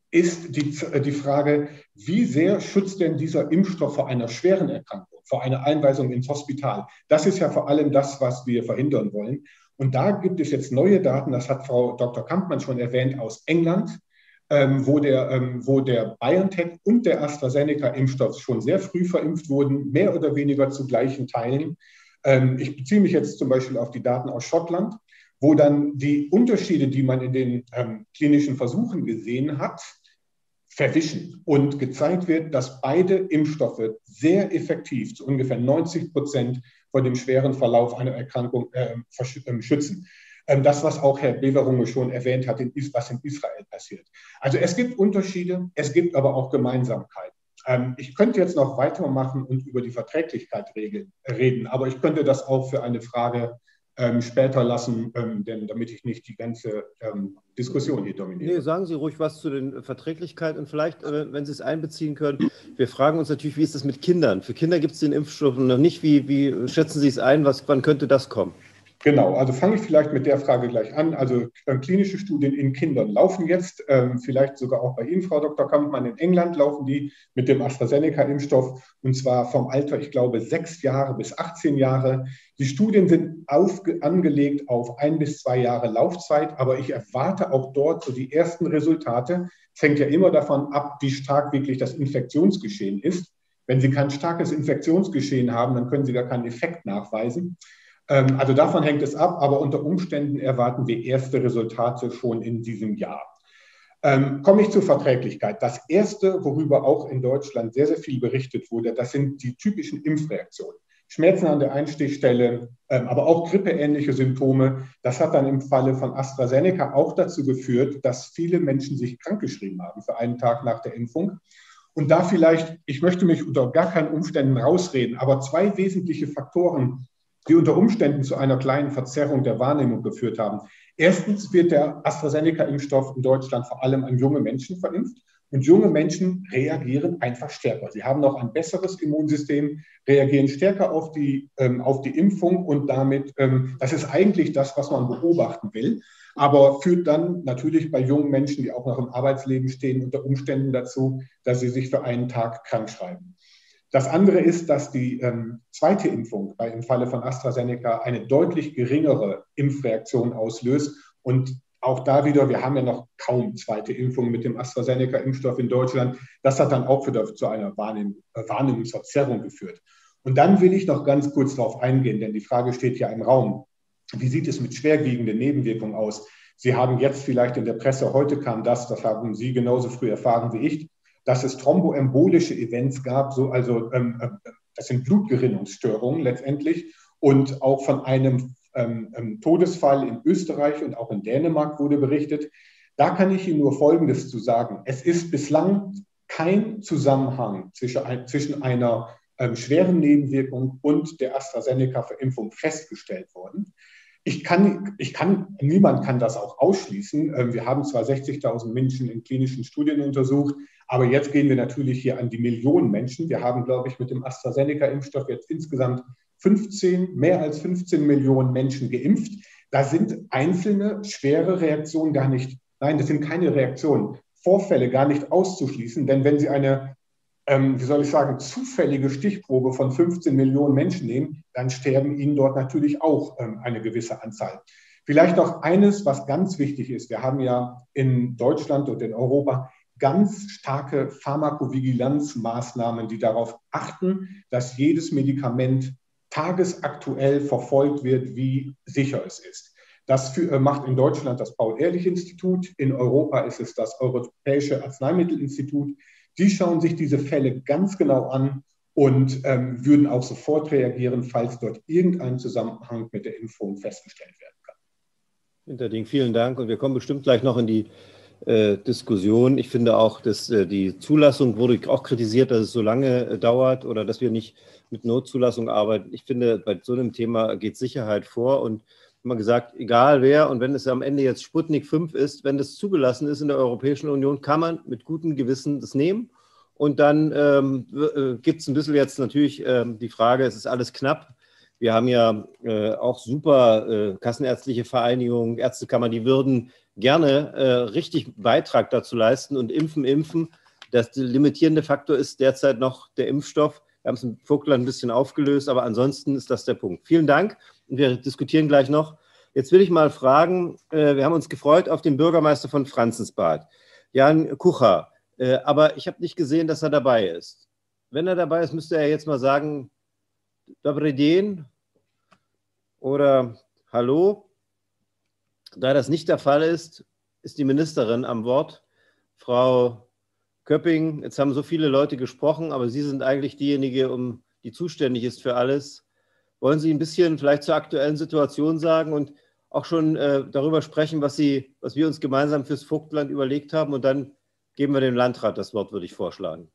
ist die, die Frage, wie sehr schützt denn dieser Impfstoff vor einer schweren Erkrankung, vor einer Einweisung ins Hospital? Das ist ja vor allem das, was wir verhindern wollen. Und da gibt es jetzt neue Daten, das hat Frau Doktor Kampmann schon erwähnt, aus England, ähm, wo, der, ähm, wo der BioNTech und der AstraZeneca-Impfstoff schon sehr früh verimpft wurden, mehr oder weniger zu gleichen Teilen. Ähm, ich beziehe mich jetzt zum Beispiel auf die Daten aus Schottland, wo dann die Unterschiede, die man in den ähm, klinischen Versuchen gesehen hat, verwischen und gezeigt wird, dass beide Impfstoffe sehr effektiv, zu ungefähr neunzig Prozent vor dem schweren Verlauf einer Erkrankung äh, schützen. Ähm, das, was auch Herr Beverunge schon erwähnt hat, was in Israel passiert. Also es gibt Unterschiede, es gibt aber auch Gemeinsamkeiten. Ähm, ich könnte jetzt noch weitermachen und über die Verträglichkeit regeln, reden, aber ich könnte das auch für eine Frage Ähm, später lassen, ähm, denn damit ich nicht die ganze ähm, Diskussion hier dominiere. Nee, sagen Sie ruhig was zu den Verträglichkeiten und vielleicht, äh, wenn Sie es einbeziehen können, wir fragen uns natürlich, wie ist das mit Kindern? Für Kinder gibt es den Impfstoff noch nicht. Wie, wie schätzen Sie es ein? Was, wann könnte das kommen? Genau, also fange ich vielleicht mit der Frage gleich an. Also äh, klinische Studien in Kindern laufen jetzt, ähm, vielleicht sogar auch bei Ihnen, Frau Doktor Kampmann, in England laufen die mit dem AstraZeneca-Impfstoff und zwar vom Alter, ich glaube, sechs Jahre bis achtzehn Jahre. Die Studien sind aufge- angelegt auf ein bis zwei Jahre Laufzeit, aber ich erwarte auch dort so die ersten Resultate. Es hängt ja immer davon ab, wie stark wirklich das Infektionsgeschehen ist. Wenn Sie kein starkes Infektionsgeschehen haben, dann können Sie gar keinen Effekt nachweisen. Also davon hängt es ab, aber unter Umständen erwarten wir erste Resultate schon in diesem Jahr. Ähm, komme ich zur Verträglichkeit. Das Erste, worüber auch in Deutschland sehr, sehr viel berichtet wurde, das sind die typischen Impfreaktionen. Schmerzen an der Einstichstelle, ähm, aber auch grippeähnliche Symptome. Das hat dann im Falle von AstraZeneca auch dazu geführt, dass viele Menschen sich krankgeschrieben haben für einen Tag nach der Impfung. Und da vielleicht, ich möchte mich unter gar keinen Umständen rausreden, aber zwei wesentliche Faktoren, die unter Umständen zu einer kleinen Verzerrung der Wahrnehmung geführt haben. Erstens wird der AstraZeneca-Impfstoff in Deutschland vor allem an junge Menschen verimpft. Und junge Menschen reagieren einfach stärker. Sie haben noch ein besseres Immunsystem, reagieren stärker auf die, ähm, auf die Impfung und damit, ähm, das ist eigentlich das, was man beobachten will, aber führt dann natürlich bei jungen Menschen, die auch noch im Arbeitsleben stehen, unter Umständen dazu, dass sie sich für einen Tag krank schreiben. Das andere ist, dass die ähm, zweite Impfung bei, im Falle von AstraZeneca eine deutlich geringere Impfreaktion auslöst. Und auch da wieder, wir haben ja noch kaum zweite Impfungen mit dem AstraZeneca-Impfstoff in Deutschland. Das hat dann auch wieder zu einer Wahrnehm Wahrnehmungsverzerrung geführt. Und dann will ich noch ganz kurz darauf eingehen, denn die Frage steht ja im Raum. Wie sieht es mit schwerwiegenden Nebenwirkungen aus? Sie haben jetzt vielleicht in der Presse, heute kam das, das haben Sie genauso früh erfahren wie ich, dass es thromboembolische Events gab, so, also ähm, das sind Blutgerinnungsstörungen letztendlich und auch von einem ähm, ähm, Todesfall in Österreich und auch in Dänemark wurde berichtet. Da kann ich Ihnen nur Folgendes zu sagen. Es ist bislang kein Zusammenhang zwischen, ein, zwischen einer ähm, schweren Nebenwirkung und der AstraZeneca-Verimpfung festgestellt worden. Ich kann, ich kann, niemand kann das auch ausschließen. Wir haben zwar sechzigtausend Menschen in klinischen Studien untersucht, aber jetzt gehen wir natürlich hier an die Millionen Menschen. Wir haben, glaube ich, mit dem AstraZeneca-Impfstoff jetzt insgesamt fünfzehn, mehr als fünfzehn Millionen Menschen geimpft. Da sind einzelne schwere Reaktionen gar nicht, nein, das sind keine Reaktionen, Vorfälle gar nicht auszuschließen. Denn wenn Sie eine, ähm, wie soll ich sagen, zufällige Stichprobe von fünfzehn Millionen Menschen nehmen, dann sterben Ihnen dort natürlich auch ähm, eine gewisse Anzahl. Vielleicht noch eines, was ganz wichtig ist. Wir haben ja in Deutschland und in Europa ganz starke Pharmakovigilanzmaßnahmen, die darauf achten, dass jedes Medikament tagesaktuell verfolgt wird, wie sicher es ist. Das für, macht in Deutschland das Paul-Ehrlich-Institut, in Europa ist es das Europäische Arzneimittelinstitut. Die schauen sich diese Fälle ganz genau an und ähm, würden auch sofort reagieren, falls dort irgendein Zusammenhang mit der Impfung festgestellt werden kann. Hinterding, vielen Dank und wir kommen bestimmt gleich noch in die äh, Diskussion. Ich finde auch, dass äh, die Zulassung wurde auch kritisiert, dass es so lange äh, dauert oder dass wir nicht mit Notzulassung arbeiten. Ich finde, bei so einem Thema geht Sicherheit vor und immer gesagt, egal wer und wenn es am Ende jetzt Sputnik fünf ist, wenn das zugelassen ist in der Europäischen Union, kann man mit gutem Gewissen das nehmen. Und dann ähm, äh, gibt es ein bisschen jetzt natürlich ähm, die Frage, es ist alles knapp. Wir haben ja äh, auch super äh, kassenärztliche Vereinigungen, Ärztekammer, die würden gerne äh, richtig Beitrag dazu leisten und impfen, impfen. Das limitierende Faktor ist derzeit noch der Impfstoff. Wir haben es im Vogtland ein bisschen aufgelöst, aber ansonsten ist das der Punkt. Vielen Dank und wir diskutieren gleich noch. Jetzt will ich mal fragen, äh, wir haben uns gefreut auf den Bürgermeister von Franzensbad, Jan Kucha, äh, aber ich habe nicht gesehen, dass er dabei ist. Wenn er dabei ist, müsste er jetzt mal sagen, Dobry den oder Hallo. Da das nicht der Fall ist, ist die Ministerin am Wort, Frau Köpping. Jetzt haben so viele Leute gesprochen, aber Sie sind eigentlich diejenige, um, die zuständig ist für alles. Wollen Sie ein bisschen vielleicht zur aktuellen Situation sagen und auch schon äh, darüber sprechen, was, Sie, was wir uns gemeinsam fürs Vogtland überlegt haben? Und dann geben wir dem Landrat das Wort, würde ich vorschlagen.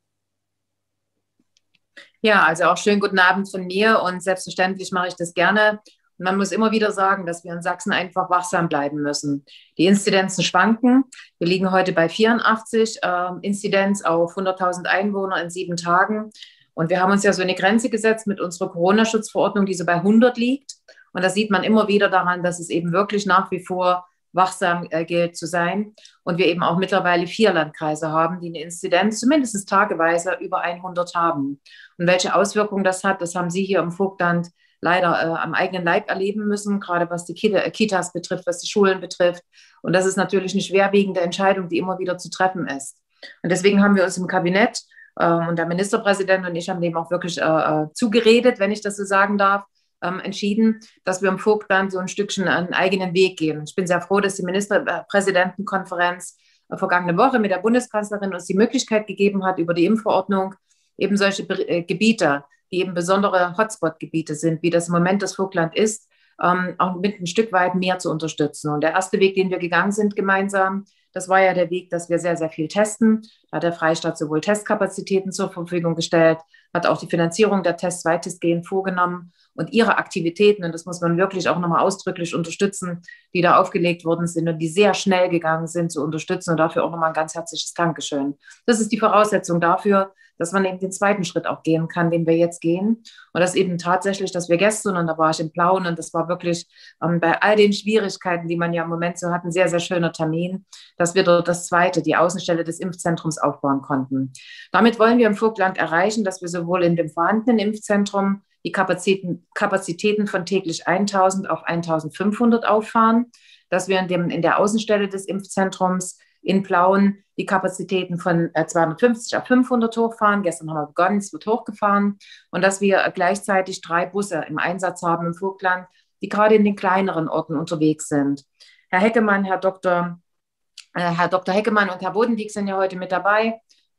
Ja, also auch schönen guten Abend von mir und selbstverständlich mache ich das gerne. Und man muss immer wieder sagen, dass wir in Sachsen einfach wachsam bleiben müssen. Die Inzidenzen schwanken. Wir liegen heute bei vierundachtzig äh, Inzidenz auf hunderttausend Einwohner in sieben Tagen. Und wir haben uns ja so eine Grenze gesetzt mit unserer Corona-Schutzverordnung, die so bei hundert liegt. Und das sieht man immer wieder daran, dass es eben wirklich nach wie vor wachsam äh, gilt zu sein. Und wir eben auch mittlerweile vier Landkreise haben, die eine Inzidenz zumindest tageweise über hundert haben. Und welche Auswirkungen das hat, das haben Sie hier im Vogtland leider äh, am eigenen Leib erleben müssen, gerade was die Kita, äh, Kitas betrifft, was die Schulen betrifft. Und das ist natürlich eine schwerwiegende Entscheidung, die immer wieder zu treffen ist. Und deswegen haben wir uns im Kabinett äh, und der Ministerpräsident und ich haben dem auch wirklich äh, zugeredet, wenn ich das so sagen darf, ähm, entschieden, dass wir im Vogtland so ein Stückchen einen eigenen Weg gehen. Ich bin sehr froh, dass die Ministerpräsidentenkonferenz äh, vergangene Woche mit der Bundeskanzlerin uns die Möglichkeit gegeben hat, über die Impfverordnung eben solche äh, Gebiete, die eben besondere Hotspot-Gebiete sind, wie das im Moment das Vogtland ist, ähm, auch mit ein Stück weit mehr zu unterstützen. Und der erste Weg, den wir gegangen sind gemeinsam, das war ja der Weg, dass wir sehr, sehr viel testen. Da hat der Freistaat sowohl Testkapazitäten zur Verfügung gestellt, hat auch die Finanzierung der Tests weitestgehend vorgenommen und ihre Aktivitäten, und das muss man wirklich auch nochmal ausdrücklich unterstützen, die da aufgelegt worden sind und die sehr schnell gegangen sind, zu unterstützen und dafür auch nochmal ein ganz herzliches Dankeschön. Das ist die Voraussetzung dafür, dass man eben den zweiten Schritt auch gehen kann, den wir jetzt gehen. Und das eben tatsächlich, dass wir gestern, und da war ich in Plauen, und das war wirklich ähm, bei all den Schwierigkeiten, die man ja im Moment so hat, ein sehr, sehr schöner Termin, dass wir dort das zweite, die Außenstelle des Impfzentrums aufbauen konnten. Damit wollen wir im Vogtland erreichen, dass wir sowohl in dem vorhandenen Impfzentrum die Kapazitäten, Kapazitäten von täglich tausend auf eintausendfünfhundert auffahren, dass wir in, dem, in der Außenstelle des Impfzentrums in Plauen die Kapazitäten von zweihundertfünfzig auf fünfhundert hochfahren. Gestern haben wir begonnen, es wird hochgefahren. Und dass wir gleichzeitig drei Busse im Einsatz haben im Vogtland, die gerade in den kleineren Orten unterwegs sind. Herr Heckemann, Herr Doktor, äh, Herr Doktor Heckemann und Herr Bodendiek sind ja heute mit dabei.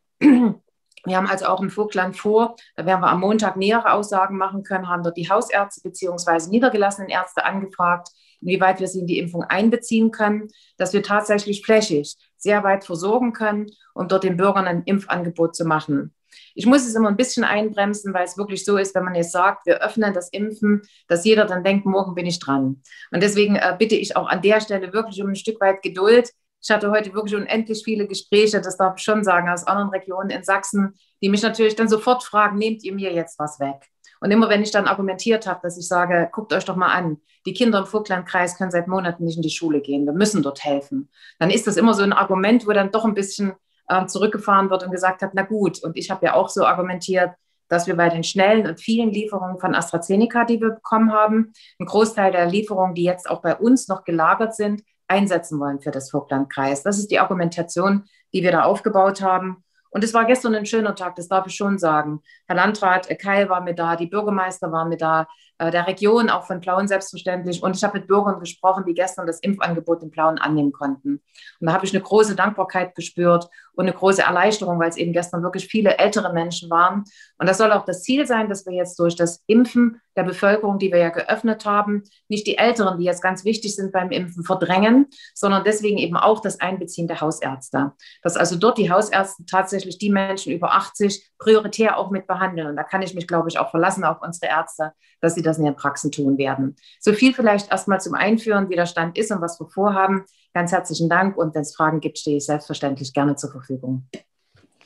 Wir haben also auch im Vogtland vor, da werden wir am Montag nähere Aussagen machen können, haben dort die Hausärzte bzw. niedergelassenen Ärzte angefragt, inwieweit wir sie in die Impfung einbeziehen können, dass wir tatsächlich flächig sehr weit versorgen können und dort den Bürgern ein Impfangebot zu machen. Ich muss es immer ein bisschen einbremsen, weil es wirklich so ist, wenn man jetzt sagt, wir öffnen das Impfen, dass jeder dann denkt, morgen bin ich dran. Und deswegen äh, bitte ich auch an der Stelle wirklich um ein Stück weit Geduld. Ich hatte heute wirklich unendlich viele Gespräche, das darf ich schon sagen, aus anderen Regionen in Sachsen, die mich natürlich dann sofort fragen, nehmt ihr mir jetzt was weg? Und immer wenn ich dann argumentiert habe, dass ich sage, guckt euch doch mal an, die Kinder im Vogtlandkreis können seit Monaten nicht in die Schule gehen, wir müssen dort helfen. Dann ist das immer so ein Argument, wo dann doch ein bisschen äh, zurückgefahren wird und gesagt hat, na gut, und ich habe ja auch so argumentiert, dass wir bei den schnellen und vielen Lieferungen von AstraZeneca, die wir bekommen haben, einen Großteil der Lieferungen, die jetzt auch bei uns noch gelagert sind, einsetzen wollen für das Vogtlandkreis. Das ist die Argumentation, die wir da aufgebaut haben. Und es war gestern ein schöner Tag, das darf ich schon sagen. Herr Landrat Keil war mit da, die Bürgermeister waren mit da, der Region, auch von Plauen selbstverständlich. Und ich habe mit Bürgern gesprochen, die gestern das Impfangebot in Plauen annehmen konnten. Und da habe ich eine große Dankbarkeit gespürt und eine große Erleichterung, weil es eben gestern wirklich viele ältere Menschen waren. Und das soll auch das Ziel sein, dass wir jetzt durch das Impfen der Bevölkerung, die wir ja geöffnet haben, nicht die Älteren, die jetzt ganz wichtig sind beim Impfen, verdrängen, sondern deswegen eben auch das Einbeziehen der Hausärzte. Dass also dort die Hausärzte tatsächlich die Menschen über achtzig prioritär auch mit behandeln. Und da kann ich mich, glaube ich, auch verlassen auf unsere Ärzte, dass sie das in ihren Praxen tun werden. So viel vielleicht erstmal zum Einführen, wie der Stand ist und was wir vorhaben. Ganz herzlichen Dank und wenn es Fragen gibt, stehe ich selbstverständlich gerne zur Verfügung.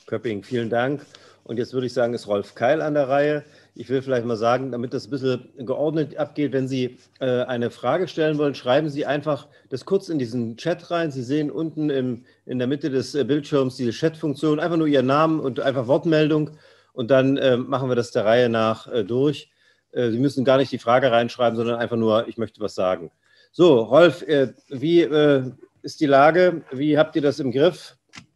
Köpping, vielen Dank. Und jetzt würde ich sagen, ist Rolf Keil an der Reihe. Ich will vielleicht mal sagen, damit das ein bisschen geordnet abgeht, wenn Sie äh, eine Frage stellen wollen, schreiben Sie einfach das kurz in diesen Chat rein. Sie sehen unten im, in der Mitte des äh, Bildschirms diese Chat-Funktion, einfach nur Ihren Namen und einfach Wortmeldung. Und dann äh, machen wir das der Reihe nach äh, durch. Äh, Sie müssen gar nicht die Frage reinschreiben, sondern einfach nur, ich möchte was sagen. So, Rolf, äh, wie äh, ist die Lage? Wie habt ihr das im Griff?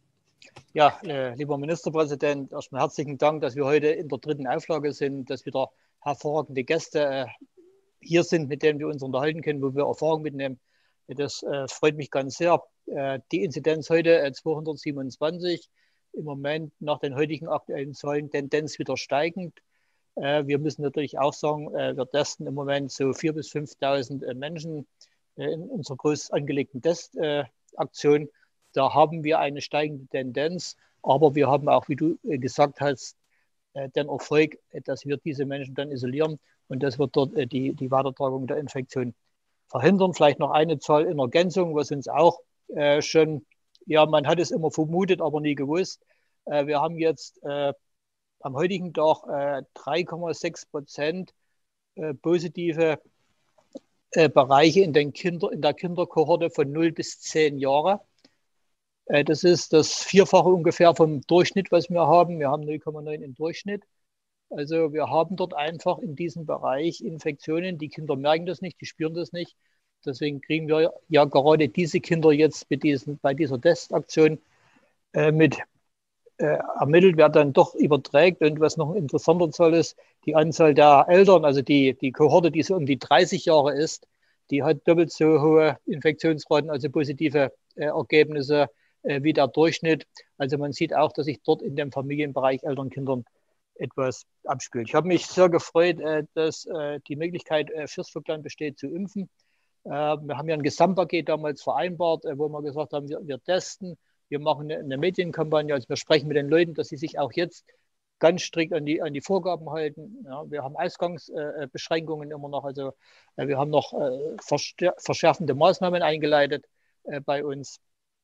Ja, äh, lieber Ministerpräsident, erstmal herzlichen Dank, dass wir heute in der dritten Auflage sind, dass wieder hervorragende Gäste äh, hier sind, mit denen wir uns unterhalten können, wo wir Erfahrung mitnehmen. Das äh, freut mich ganz sehr. Äh, die Inzidenz heute äh, zweihundertsiebenundzwanzig, im Moment nach den heutigen aktuellen Zahlen Tendenz wieder steigend. Äh, wir müssen natürlich auch sagen, äh, wir testen im Moment so viertausend bis fünftausend äh, Menschen äh, in unserer groß angelegten Testaktion. Äh, Da haben wir eine steigende Tendenz, aber wir haben auch, wie du gesagt hast, den Erfolg, dass wir diese Menschen dann isolieren und das wird dort die, die Weitertragung der Infektion verhindern. Vielleicht noch eine Zahl in Ergänzung, was uns auch äh, schon, ja, man hat es immer vermutet, aber nie gewusst. Äh, wir haben jetzt äh, am heutigen Tag äh, drei Komma sechs Prozent äh, positive äh, Bereiche in, den Kinder, in der Kinderkohorte von null bis zehn Jahre. Das ist das Vierfache ungefähr vom Durchschnitt, was wir haben. Wir haben null Komma neun im Durchschnitt. Also wir haben dort einfach in diesem Bereich Infektionen. Die Kinder merken das nicht, die spüren das nicht. Deswegen kriegen wir ja gerade diese Kinder jetzt mit diesen, bei dieser Testaktion äh, mit äh, ermittelt, wer dann doch überträgt. Und was noch ein interessanter Zahl ist, die Anzahl der Eltern, also die, die Kohorte, die so um die dreißig Jahre ist, die hat doppelt so hohe Infektionsraten, also positive äh, Ergebnisse, wie der Durchschnitt. Also man sieht auch, dass sich dort in dem Familienbereich Eltern, Kindern etwas abspielt. Ich habe mich sehr gefreut, dass die Möglichkeit fürs Vogtland besteht, zu impfen. Wir haben ja ein Gesamtpaket damals vereinbart, wo wir gesagt haben, wir, wir testen, wir machen eine, eine Medienkampagne, also wir sprechen mit den Leuten, dass sie sich auch jetzt ganz strikt an die, an die Vorgaben halten. Ja, wir haben Ausgangsbeschränkungen immer noch, also wir haben noch verschärfende Maßnahmen eingeleitet bei uns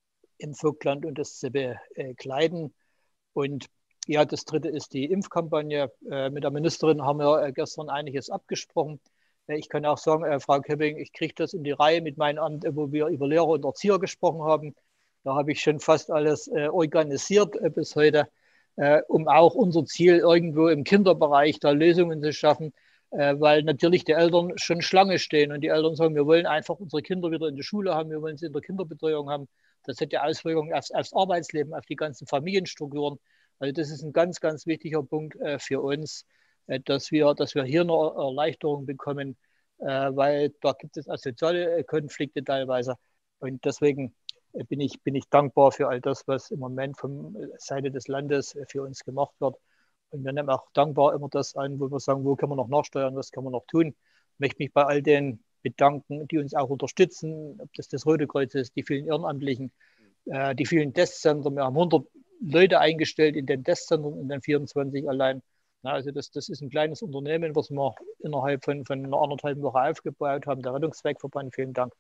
im Vogtland und das zu begleiten. Und ja, das dritte ist die Impfkampagne. Äh, mit der Ministerin haben wir äh, gestern einiges abgesprochen. Äh, ich kann auch sagen, äh, Frau Köpping, ich kriege das in die Reihe mit meinem Amt, wo wir über Lehrer und Erzieher gesprochen haben. Da habe ich schon fast alles äh, organisiert äh, bis heute, äh, um auch unser Ziel irgendwo im Kinderbereich da Lösungen zu schaffen, äh, weil natürlich die Eltern schon Schlange stehen und die Eltern sagen, wir wollen einfach unsere Kinder wieder in der Schule haben, wir wollen sie in der Kinderbetreuung haben. Das hat ja Auswirkungen aufs, aufs Arbeitsleben, auf die ganzen Familienstrukturen. Also das ist ein ganz, ganz wichtiger Punkt äh, für uns, äh, dass wir, dass wir hier eine Erleichterung bekommen, äh, weil da gibt es auch soziale Konflikte teilweise. Und deswegen äh, bin ich, bin ich dankbar für all das, was im Moment von Seite des Landes äh, für uns gemacht wird. Und wir nehmen auch dankbar immer das an, wo wir sagen, wo können wir noch nachsteuern, was können wir noch tun. Ich möchte mich bei all den bedanken, die uns auch unterstützen, ob das das Rote Kreuz ist, die vielen Ehrenamtlichen, äh, die vielen Testzentren. Wir haben hundert Leute eingestellt in den Testzentren, in den vierundzwanzig allein. Na, also das, das ist ein kleines Unternehmen, was wir innerhalb von, von einer anderthalben Woche aufgebaut haben. Der Rettungszweckverband, vielen Dank.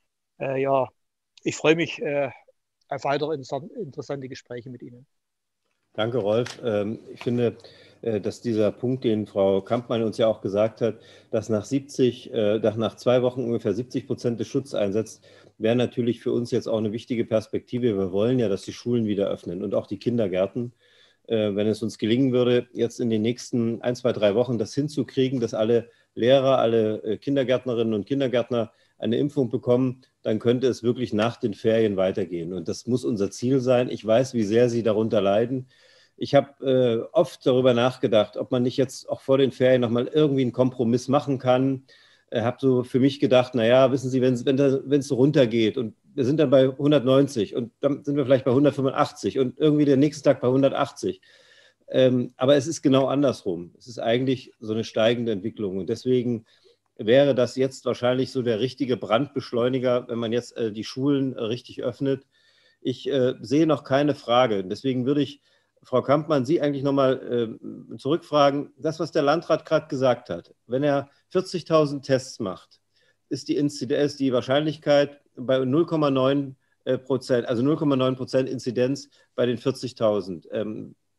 Äh, ja, ich freue mich äh, auf weitere interessante Gespräche mit Ihnen. Danke, Rolf. Ich finde, dass dieser Punkt, den Frau Kampmann uns ja auch gesagt hat, dass nach siebzig, nach zwei Wochen ungefähr siebzig Prozent des Schutzes einsetzt, wäre natürlich für uns jetzt auch eine wichtige Perspektive. Wir wollen ja, dass die Schulen wieder öffnen und auch die Kindergärten. Wenn es uns gelingen würde, jetzt in den nächsten ein, zwei, drei Wochen das hinzukriegen, dass alle Lehrer, alle Kindergärtnerinnen und Kindergärtner eine Impfung bekommen, dann könnte es wirklich nach den Ferien weitergehen. Und das muss unser Ziel sein. Ich weiß, wie sehr Sie darunter leiden. Ich habe äh, oft darüber nachgedacht, ob man nicht jetzt auch vor den Ferien nochmal irgendwie einen Kompromiss machen kann. Ich äh, habe so für mich gedacht, naja, wissen Sie, wenn es wenn so runtergeht und wir sind dann bei hundertneunzig und dann sind wir vielleicht bei hundertfünfundachtzig und irgendwie der nächste Tag bei hundertachtzig. Ähm, aber es ist genau andersrum. Es ist eigentlich so eine steigende Entwicklung und deswegen wäre das jetzt wahrscheinlich so der richtige Brandbeschleuniger, wenn man jetzt äh, die Schulen äh, richtig öffnet. Ich äh, sehe noch keine Frage. Deswegen würde ich, Frau Kampmann, Sie eigentlich nochmal äh, zurückfragen. Das, was der Landrat gerade gesagt hat, wenn er vierzigtausend Tests macht, ist die, Inzidenz, die Wahrscheinlichkeit bei null Komma neun Prozent, also null Komma neun Prozent Inzidenz bei den vierzigtausend. Ähm,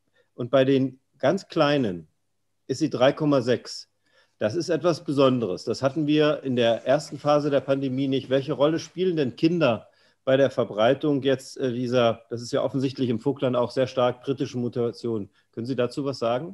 und bei den ganz Kleinen ist sie drei Komma sechs. Das ist etwas Besonderes. Das hatten wir in der ersten Phase der Pandemie nicht. Welche Rolle spielen denn Kinder bei der Verbreitung jetzt dieser, das ist ja offensichtlich im Vogtland auch sehr stark britische Mutation? Können Sie dazu was sagen?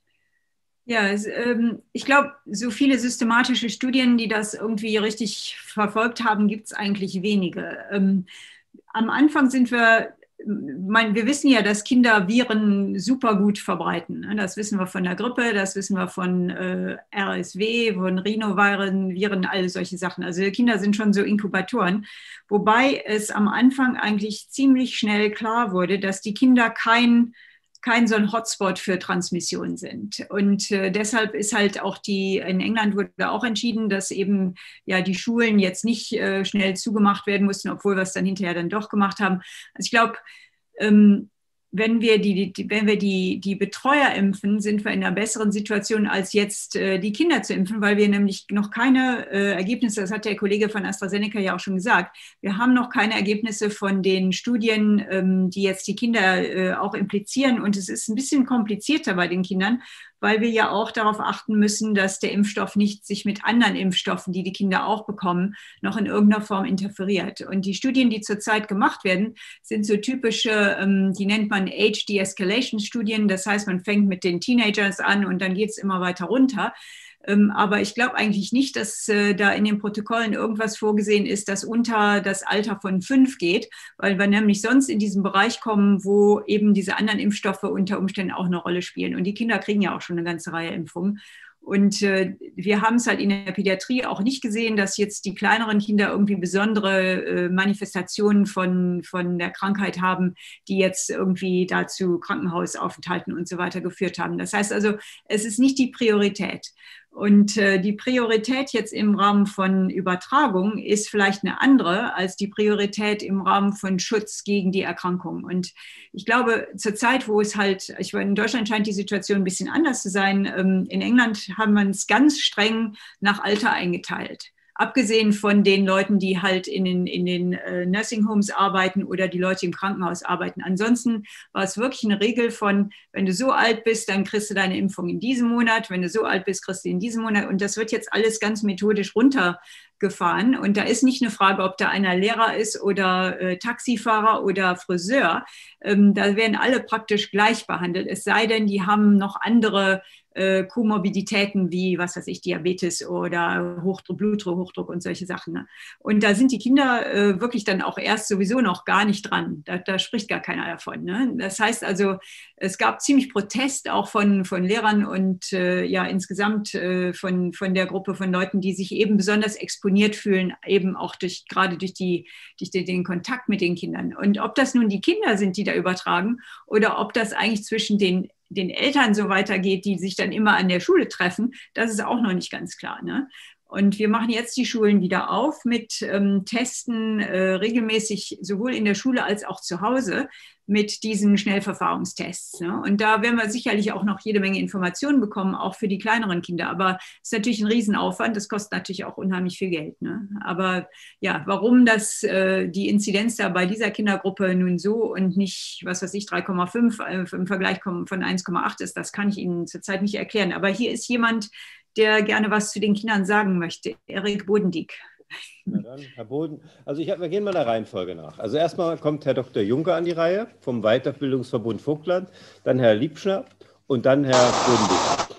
Ja, es, ähm, ich glaube, so viele systematische Studien, die das irgendwie richtig verfolgt haben, gibt es eigentlich wenige. Ähm, am Anfang sind wir, mein, wir wissen ja, dass Kinder Viren super gut verbreiten. Das wissen wir von der Grippe, das wissen wir von äh, R S V, von Rhinoviren, Viren, alle solche Sachen. Also Kinder sind schon so Inkubatoren, wobei es am Anfang eigentlich ziemlich schnell klar wurde, dass die Kinder kein kein so ein Hotspot für Transmission sind. Und äh, deshalb ist halt auch die, in England wurde auch entschieden, dass eben ja die Schulen jetzt nicht äh, schnell zugemacht werden mussten, obwohl wir es dann hinterher dann doch gemacht haben. Also ich glaube, ähm, wenn wir, die, die, wenn wir die, die Betreuer impfen, sind wir in einer besseren Situation, als jetzt äh, die Kinder zu impfen, weil wir nämlich noch keine äh, Ergebnisse, das hat der Kollege von AstraZeneca ja auch schon gesagt, wir haben noch keine Ergebnisse von den Studien, ähm, die jetzt die Kinder äh, auch implizieren. Und es ist ein bisschen komplizierter bei den Kindern, weil wir ja auch darauf achten müssen, dass der Impfstoff nicht sich mit anderen Impfstoffen, die die Kinder auch bekommen, noch in irgendeiner Form interferiert. Und die Studien, die zurzeit gemacht werden, sind so typische, ähm, die nennt man Age De-Escalation Studien. Das heißt, man fängt mit den Teenagers an und dann geht es immer weiter runter. Ähm, aber ich glaube eigentlich nicht, dass äh, da in den Protokollen irgendwas vorgesehen ist, das unter das Alter von fünf geht, weil wir nämlich sonst in diesen Bereich kommen, wo eben diese anderen Impfstoffe unter Umständen auch eine Rolle spielen. Und die Kinder kriegen ja auch schon eine ganze Reihe Impfungen. Und äh, wir haben es halt in der Pädiatrie auch nicht gesehen, dass jetzt die kleineren Kinder irgendwie besondere äh, Manifestationen von, von der Krankheit haben, die jetzt irgendwie dazu Krankenhausaufenthalten und so weiter geführt haben. Das heißt also, es ist nicht die Priorität. Und äh, die Priorität jetzt im Rahmen von Übertragung ist vielleicht eine andere als die Priorität im Rahmen von Schutz gegen die Erkrankung. Und ich glaube, zur Zeit, wo es halt, ich meine, in Deutschland scheint die Situation ein bisschen anders zu sein. Ähm, in England haben wir es ganz streng nach Alter eingeteilt. Abgesehen von den Leuten, die halt in den, in den äh, Nursing Homes arbeiten oder die Leute im Krankenhaus arbeiten. Ansonsten war es wirklich eine Regel von, wenn du so alt bist, dann kriegst du deine Impfung in diesem Monat. Wenn du so alt bist, kriegst du in diesem Monat. Und das wird jetzt alles ganz methodisch runtergefahren. Und da ist nicht eine Frage, ob da einer Lehrer ist oder äh, Taxifahrer oder Friseur. Ähm, da werden alle praktisch gleich behandelt. Es sei denn, die haben noch andere Äh, Komorbiditäten wie, was weiß ich, Diabetes oder Hochdruck, Blutdruck, Hochdruck und solche Sachen. Ne? Und da sind die Kinder äh, wirklich dann auch erst sowieso noch gar nicht dran. Da, da spricht gar keiner davon. Ne? Das heißt also, es gab ziemlich Protest auch von, von Lehrern und äh, ja insgesamt äh, von, von der Gruppe von Leuten, die sich eben besonders exponiert fühlen, eben auch durch, gerade durch, die, durch den, den Kontakt mit den Kindern. Und ob das nun die Kinder sind, die da übertragen, oder ob das eigentlich zwischen den den Eltern so weitergeht, die sich dann immer an der Schule treffen, das ist auch noch nicht ganz klar. Ne? Und wir machen jetzt die Schulen wieder auf mit ähm, Testen äh, regelmäßig sowohl in der Schule als auch zu Hause mit diesen Schnellverfahrungstests. Ne? Und da werden wir sicherlich auch noch jede Menge Informationen bekommen, auch für die kleineren Kinder. Aber es ist natürlich ein Riesenaufwand, das kostet natürlich auch unheimlich viel Geld. Ne? Aber ja, warum das, äh, die Inzidenz da bei dieser Kindergruppe nun so und nicht, was weiß ich, drei Komma fünf äh, im Vergleich von eins Komma acht ist, das kann ich Ihnen zurzeit nicht erklären. Aber hier ist jemand, der gerne was zu den Kindern sagen möchte. Erik Bodendieck. Na dann, Herr Boden, also ich hab, wir gehen mal der Reihenfolge nach. Also erstmal kommt Herr Doktor Juncker an die Reihe vom Weiterbildungsverbund Vogtland, dann Herr Liebschner und dann Herr Bodendieck.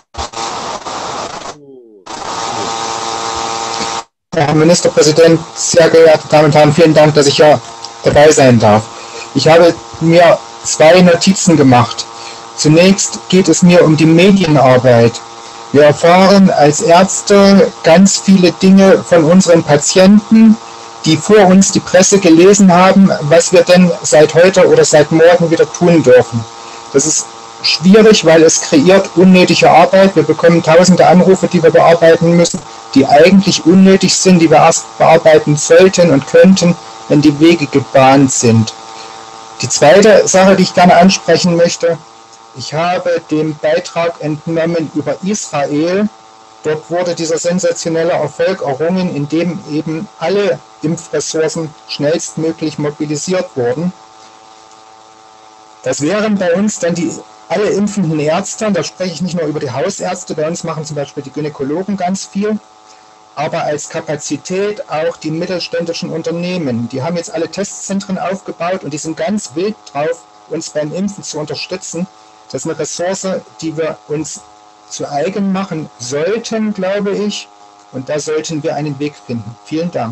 Herr Ministerpräsident, sehr geehrte Damen und Herren, vielen Dank, dass ich ja dabei sein darf. Ich habe mir zwei Notizen gemacht. Zunächst geht es mir um die Medienarbeit. Wir erfahren als Ärzte ganz viele Dinge von unseren Patienten, die vor uns die Presse gelesen haben, was wir denn seit heute oder seit morgen wieder tun dürfen. Das ist schwierig, weil es kreiert unnötige Arbeit. Wir bekommen tausende Anrufe, die wir bearbeiten müssen, die eigentlich unnötig sind, die wir erst bearbeiten sollten und könnten, wenn die Wege gebahnt sind. Die zweite Sache, die ich gerne ansprechen möchte: Ich habe den Beitrag entnommen über Israel. Dort wurde dieser sensationelle Erfolg errungen, indem eben alle Impfressourcen schnellstmöglich mobilisiert wurden. Das wären bei uns dann die alle impfenden Ärzte, da spreche ich nicht nur über die Hausärzte, bei uns machen zum Beispiel die Gynäkologen ganz viel, aber als Kapazität auch die mittelständischen Unternehmen. Die haben jetzt alle Testzentren aufgebaut und die sind ganz wild drauf, uns beim Impfen zu unterstützen. Das ist eine Ressource, die wir uns zu eigen machen sollten, glaube ich. Und da sollten wir einen Weg finden. Vielen Dank.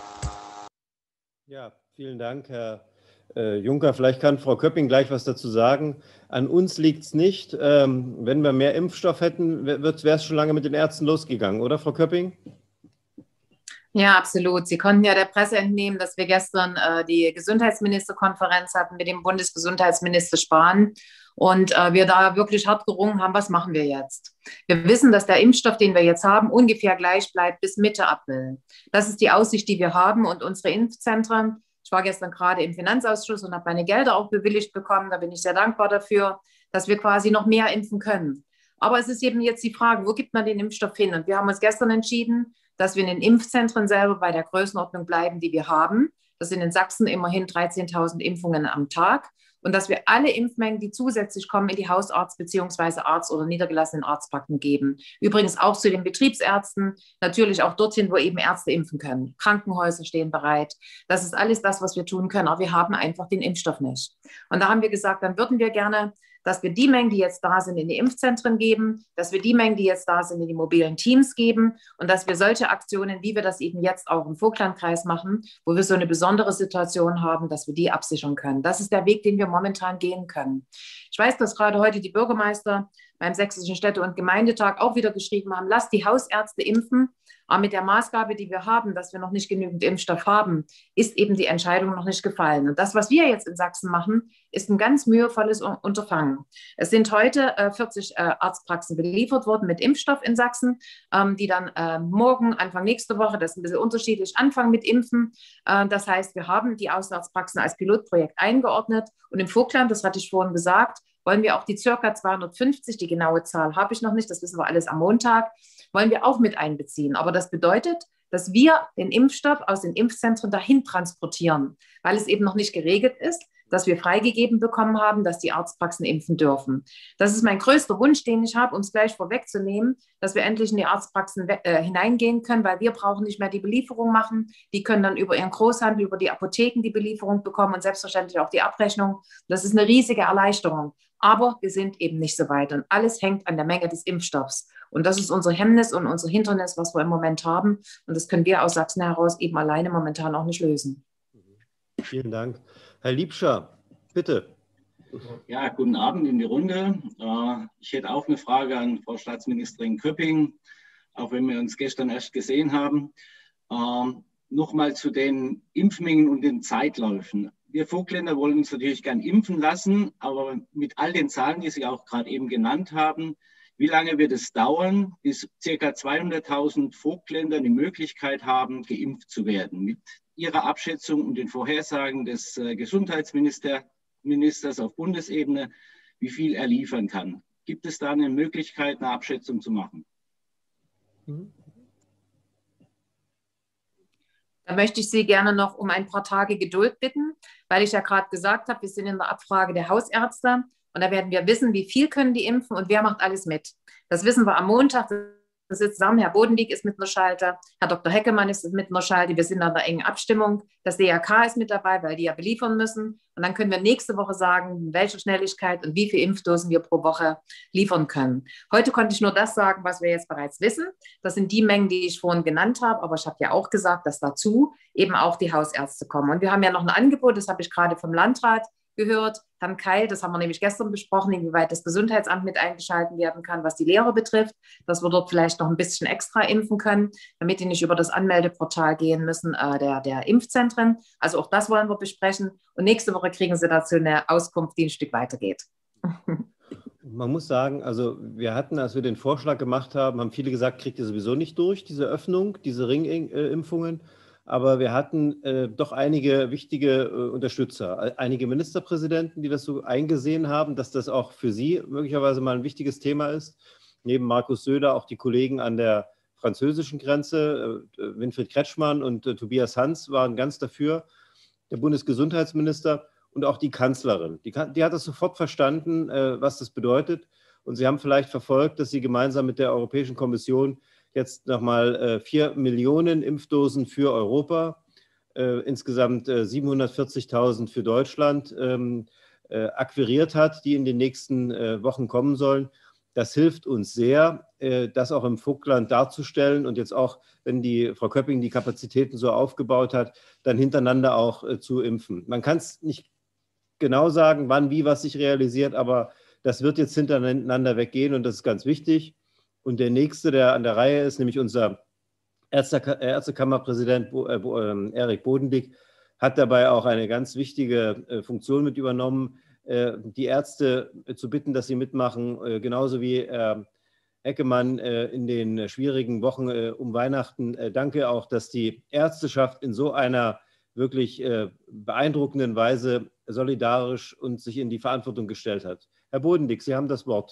Ja, vielen Dank, Herr äh, Juncker. Vielleicht kann Frau Köpping gleich was dazu sagen. An uns liegt es nicht. Ähm, wenn wir mehr Impfstoff hätten, wäre es schon lange mit den Ärzten losgegangen, oder, Frau Köpping? Ja, absolut. Sie konnten ja der Presse entnehmen, dass wir gestern äh, die Gesundheitsministerkonferenz hatten mit dem Bundesgesundheitsminister Spahn und äh, wir da wirklich hart gerungen haben, was machen wir jetzt? Wir wissen, dass der Impfstoff, den wir jetzt haben, ungefähr gleich bleibt bis Mitte April. Das ist die Aussicht, die wir haben und unsere Impfzentren. Ich war gestern gerade im Finanzausschuss und habe meine Gelder auch bewilligt bekommen. Da bin ich sehr dankbar dafür, dass wir quasi noch mehr impfen können. Aber es ist eben jetzt die Frage, wo gibt man den Impfstoff hin? Und wir haben uns gestern entschieden, dass wir in den Impfzentren selber bei der Größenordnung bleiben, die wir haben. Das sind in Sachsen immerhin dreizehntausend Impfungen am Tag. Und dass wir alle Impfmengen, die zusätzlich kommen, in die Hausarzt- bzw. Arzt- oder niedergelassenen Arztpraxen geben. Übrigens auch zu den Betriebsärzten, natürlich auch dorthin, wo eben Ärzte impfen können. Krankenhäuser stehen bereit. Das ist alles das, was wir tun können. Aber wir haben einfach den Impfstoff nicht. Und da haben wir gesagt, dann würden wir gerne, dass wir die Mengen, die jetzt da sind, in die Impfzentren geben, dass wir die Mengen, die jetzt da sind, in die mobilen Teams geben und dass wir solche Aktionen, wie wir das eben jetzt auch im Vogtlandkreis machen, wo wir so eine besondere Situation haben, dass wir die absichern können. Das ist der Weg, den wir momentan gehen können. Ich weiß, dass gerade heute die Bürgermeister beim Sächsischen Städte- und Gemeindetag auch wieder geschrieben haben, lasst die Hausärzte impfen. Aber mit der Maßgabe, die wir haben, dass wir noch nicht genügend Impfstoff haben, ist eben die Entscheidung noch nicht gefallen. Und das, was wir jetzt in Sachsen machen, ist ein ganz mühevolles Unterfangen. Es sind heute äh, vierzig äh, Arztpraxen beliefert worden mit Impfstoff in Sachsen, ähm, die dann äh, morgen, Anfang nächste Woche, das ist ein bisschen unterschiedlich, anfangen mit Impfen. Äh, das heißt, wir haben die Außenarztpraxen als Pilotprojekt eingeordnet. Und im Vogtland, das hatte ich vorhin gesagt, wollen wir auch die ca. zweihundertfünfzig, die genaue Zahl habe ich noch nicht, das wissen wir alles am Montag, wollen wir auch mit einbeziehen. Aber das bedeutet, dass wir den Impfstoff aus den Impfzentren dahin transportieren, weil es eben noch nicht geregelt ist, dass wir freigegeben bekommen haben, dass die Arztpraxen impfen dürfen. Das ist mein größter Wunsch, den ich habe, um es gleich vorwegzunehmen, dass wir endlich in die Arztpraxen äh, hineingehen können, weil wir brauchen nicht mehr die Belieferung machen. Die können dann über ihren Großhandel, über die Apotheken die Belieferung bekommen und selbstverständlich auch die Abrechnung. Das ist eine riesige Erleichterung. Aber wir sind eben nicht so weit und alles hängt an der Menge des Impfstoffs. Und das ist unser Hemmnis und unser Hindernis, was wir im Moment haben. Und das können wir aus Sachsen heraus eben alleine momentan auch nicht lösen. Vielen Dank. Herr Liebscher, bitte. Ja, guten Abend in die Runde. Ich hätte auch eine Frage an Frau Staatsministerin Köpping, auch wenn wir uns gestern erst gesehen haben. Nochmal zu den Impfmengen und den Zeitläufen. Wir Vogtländer wollen uns natürlich gern impfen lassen, aber mit all den Zahlen, die Sie auch gerade eben genannt haben, wie lange wird es dauern, bis ca. zweihunderttausend Vogtländer die Möglichkeit haben, geimpft zu werden? Mit Ihrer Abschätzung und den Vorhersagen des äh, Gesundheitsministers Ministers auf Bundesebene, wie viel er liefern kann. Gibt es da eine Möglichkeit, eine Abschätzung zu machen? Da möchte ich Sie gerne noch um ein paar Tage Geduld bitten, weil ich ja gerade gesagt habe, wir sind in der Abfrage der Hausärzte und da werden wir wissen, wie viel können die impfen und wer macht alles mit. Das wissen wir am Montag. Wir sitzen zusammen, Herr Bodenwig ist mit einer Schalte, Herr Doktor Heckemann ist mit einer Schalte, wir sind an der engen Abstimmung, das D R K ist mit dabei, weil die ja beliefern müssen und dann können wir nächste Woche sagen, in welcher Schnelligkeit und wie viele Impfdosen wir pro Woche liefern können. Heute konnte ich nur das sagen, was wir jetzt bereits wissen. Das sind die Mengen, die ich vorhin genannt habe, aber ich habe ja auch gesagt, dass dazu eben auch die Hausärzte kommen. Und wir haben ja noch ein Angebot, das habe ich gerade vom Landrat gehört, Herrn Keil, das haben wir nämlich gestern besprochen, inwieweit das Gesundheitsamt mit eingeschaltet werden kann, was die Lehrer betrifft, dass wir dort vielleicht noch ein bisschen extra impfen können, damit die nicht über das Anmeldeportal gehen müssen äh, der, der Impfzentren. Also auch das wollen wir besprechen und nächste Woche kriegen Sie dazu eine Auskunft, die ein Stück weitergeht. Man muss sagen, also wir hatten, als wir den Vorschlag gemacht haben, haben viele gesagt, kriegt ihr sowieso nicht durch, diese Öffnung, diese Ringimpfungen. Aber wir hatten äh, doch einige wichtige äh, Unterstützer, einige Ministerpräsidenten, die das so eingesehen haben, dass das auch für sie möglicherweise mal ein wichtiges Thema ist. Neben Markus Söder auch die Kollegen an der französischen Grenze, äh, Winfried Kretschmann und äh, Tobias Hans waren ganz dafür, der Bundesgesundheitsminister. und auch die Kanzlerin. Die, die hat das sofort verstanden, äh, was das bedeutet. Und Sie haben vielleicht verfolgt, dass Sie gemeinsam mit der Europäischen Kommission jetzt nochmal äh, vier Millionen Impfdosen für Europa, äh, insgesamt äh, siebenhundertvierzigtausend für Deutschland ähm, äh, akquiriert hat, die in den nächsten äh, Wochen kommen sollen. Das hilft uns sehr, äh, das auch im Vogtland darzustellen und jetzt auch, wenn die Frau Köpping die Kapazitäten so aufgebaut hat, dann hintereinander auch äh, zu impfen. Man kann es nicht genau sagen, wann, wie, was sich realisiert, aber das wird jetzt hintereinander weggehen und das ist ganz wichtig. Und der nächste, der an der Reihe ist, nämlich unser Ärzte, Ärztekammerpräsident Bo, äh, Bo, äh, Erik Bodendieck, hat dabei auch eine ganz wichtige äh, Funktion mit übernommen, äh, die Ärzte äh, zu bitten, dass sie mitmachen, äh, genauso wie äh, Eckemann äh, in den schwierigen Wochen äh, um Weihnachten. Äh, danke auch, dass die Ärzteschaft in so einer wirklich äh, beeindruckenden Weise solidarisch und sich in die Verantwortung gestellt hat. Herr Bodendieck, Sie haben das Wort.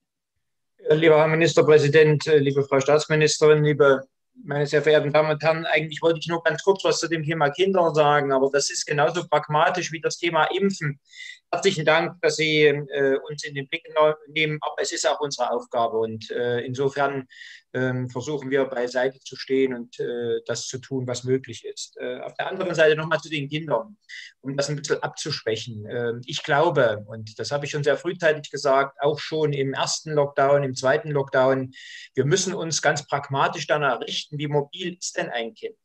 Lieber Herr Ministerpräsident, liebe Frau Staatsministerin, liebe meine sehr verehrten Damen und Herren, eigentlich wollte ich nur ganz kurz was zu dem Thema Kinder sagen, aber das ist genauso pragmatisch wie das Thema Impfen. Herzlichen Dank, dass Sie äh, uns in den Blick nehmen, aber es ist auch unsere Aufgabe und äh, insofern äh, versuchen wir beiseite zu stehen und äh, das zu tun, was möglich ist. Äh, auf der anderen Seite nochmal zu den Kindern, um das ein bisschen abzuschwächen. Äh, ich glaube, und das habe ich schon sehr frühzeitig gesagt, auch schon im ersten Lockdown, im zweiten Lockdown, wir müssen uns ganz pragmatisch danach richten, wie mobil ist denn ein Kind?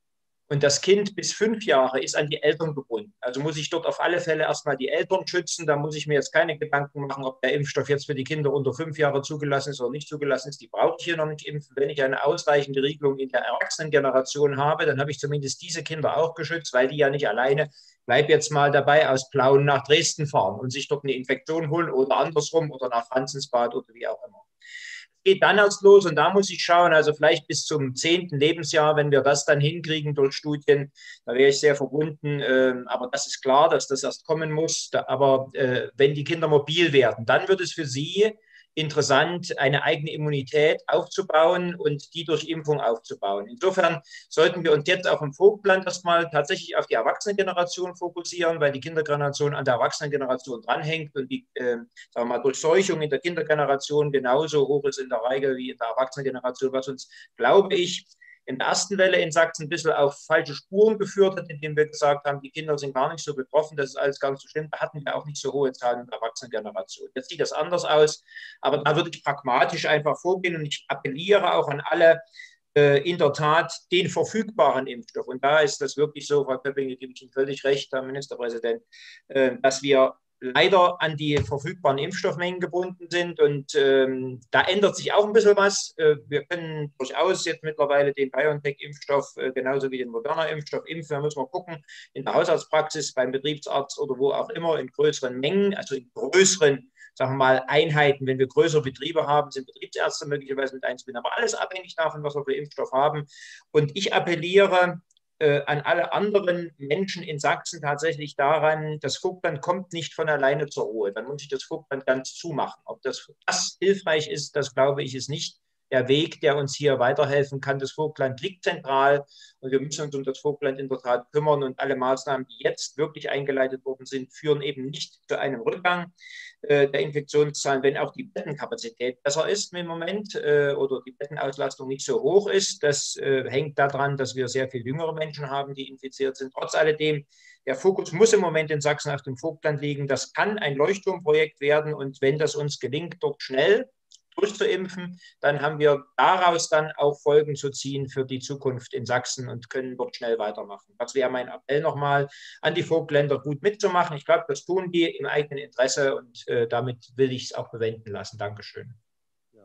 Und das Kind bis fünf Jahre ist an die Eltern gebunden. Also muss ich dort auf alle Fälle erstmal die Eltern schützen. Da muss ich mir jetzt keine Gedanken machen, ob der Impfstoff jetzt für die Kinder unter fünf Jahre zugelassen ist oder nicht zugelassen ist. Die brauche ich hier noch nicht impfen. Wenn ich eine ausreichende Regelung in der Erwachsenengeneration habe, dann habe ich zumindest diese Kinder auch geschützt, weil die ja nicht alleine, bleib jetzt mal dabei, aus Plauen nach Dresden fahren und sich dort eine Infektion holen oder andersrum oder nach Franzensbad oder wie auch immer. Geht dann erst los und da muss ich schauen, also vielleicht bis zum zehnten Lebensjahr, wenn wir das dann hinkriegen durch Studien, da wäre ich sehr verbunden, äh, aber das ist klar, dass das erst kommen muss, da, aber äh, wenn die Kinder mobil werden, dann wird es für sie interessant, eine eigene Immunität aufzubauen und die durch Impfung aufzubauen. Insofern sollten wir uns jetzt auch im Vogtland erstmal tatsächlich auf die Erwachsenengeneration fokussieren, weil die Kindergeneration an der Erwachsenengeneration dranhängt und die äh, sagen wir mal, Durchseuchung in der Kindergeneration genauso hoch ist in der Reihe wie in der Erwachsenengeneration, was uns, glaube ich, in der ersten Welle in Sachsen ein bisschen auf falsche Spuren geführt hat, indem wir gesagt haben, die Kinder sind gar nicht so betroffen, das ist alles gar nicht so schlimm. Da hatten wir auch nicht so hohe Zahlen in der Erwachsenengeneration. Jetzt sieht das anders aus, aber da würde ich pragmatisch einfach vorgehen und ich appelliere auch an alle, äh, in der Tat den verfügbaren Impfstoff. Und da ist das wirklich so, Frau Köpping, gebe ich Ihnen völlig recht, Herr Ministerpräsident, äh, dass wir leider an die verfügbaren Impfstoffmengen gebunden sind. Und ähm, da ändert sich auch ein bisschen was. Äh, wir können durchaus jetzt mittlerweile den BioNTech-Impfstoff äh, genauso wie den Moderna-Impfstoff impfen. Da müssen wir gucken, in der Hausarztpraxis, beim Betriebsarzt oder wo auch immer, in größeren Mengen, also in größeren, sagen wir mal, Einheiten. Wenn wir größere Betriebe haben, sind Betriebsärzte möglicherweise mit einzubinden. Aber alles abhängig davon, was wir für Impfstoff haben. Und ich appelliere an alle anderen Menschen in Sachsen tatsächlich daran, das Vogtland kommt nicht von alleine zur Ruhe. Dann muss ich das Vogtland ganz zumachen. Ob das, das hilfreich ist, das glaube ich, ist nicht der Weg, der uns hier weiterhelfen kann. Das Vogtland liegt zentral und wir müssen uns um das Vogtland in der Tat kümmern und alle Maßnahmen, die jetzt wirklich eingeleitet worden sind, führen eben nicht zu einem Rückgang äh, der Infektionszahlen, wenn auch die Bettenkapazität besser ist im Moment äh, oder die Bettenauslastung nicht so hoch ist. Das äh, hängt daran, dass wir sehr viel jüngere Menschen haben, die infiziert sind. Trotz alledem, der Fokus muss im Moment in Sachsen auf dem Vogtland liegen. Das kann ein Leuchtturmprojekt werden und wenn das uns gelingt, dort schnell durchzuimpfen, dann haben wir daraus dann auch Folgen zu ziehen für die Zukunft in Sachsen und können dort schnell weitermachen. Das wäre mein Appell nochmal an die Vogtländer, gut mitzumachen. Ich glaube, das tun die im eigenen Interesse und äh, damit will ich es auch bewenden lassen. Dankeschön. Ja.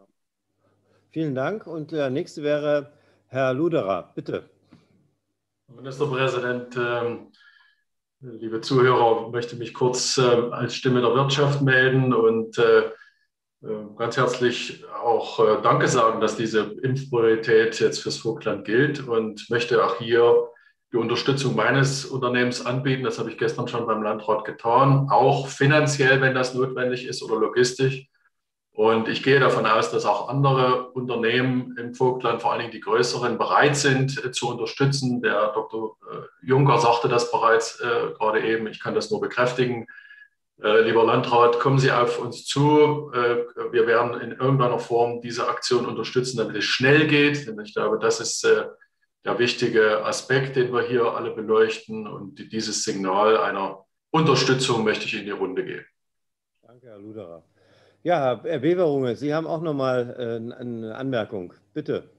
Vielen Dank und der nächste wäre Herr Luderer. Bitte. Herr Ministerpräsident, äh, liebe Zuhörer, ich möchte mich kurz äh, als Stimme der Wirtschaft melden und äh, ganz herzlich auch äh, Danke sagen, dass diese Impfpriorität jetzt fürs Vogtland gilt und möchte auch hier die Unterstützung meines Unternehmens anbieten. Das habe ich gestern schon beim Landrat getan, auch finanziell, wenn das notwendig ist oder logistisch. Und ich gehe davon aus, dass auch andere Unternehmen im Vogtland, vor allen Dingen die größeren, bereit sind äh, zu unterstützen. Der Doktor äh, Juncker sagte das bereits äh, gerade eben. Ich kann das nur bekräftigen. Äh, lieber Landrat, kommen Sie auf uns zu. Äh, wir werden in irgendeiner Form diese Aktion unterstützen, damit es schnell geht. Denn ich glaube, das ist äh, der wichtige Aspekt, den wir hier alle beleuchten. Und dieses Signal einer Unterstützung möchte ich in die Runde geben. Danke, Herr Luderer. Ja, Herr Beverunge, Sie haben auch noch mal äh, eine Anmerkung. Bitte.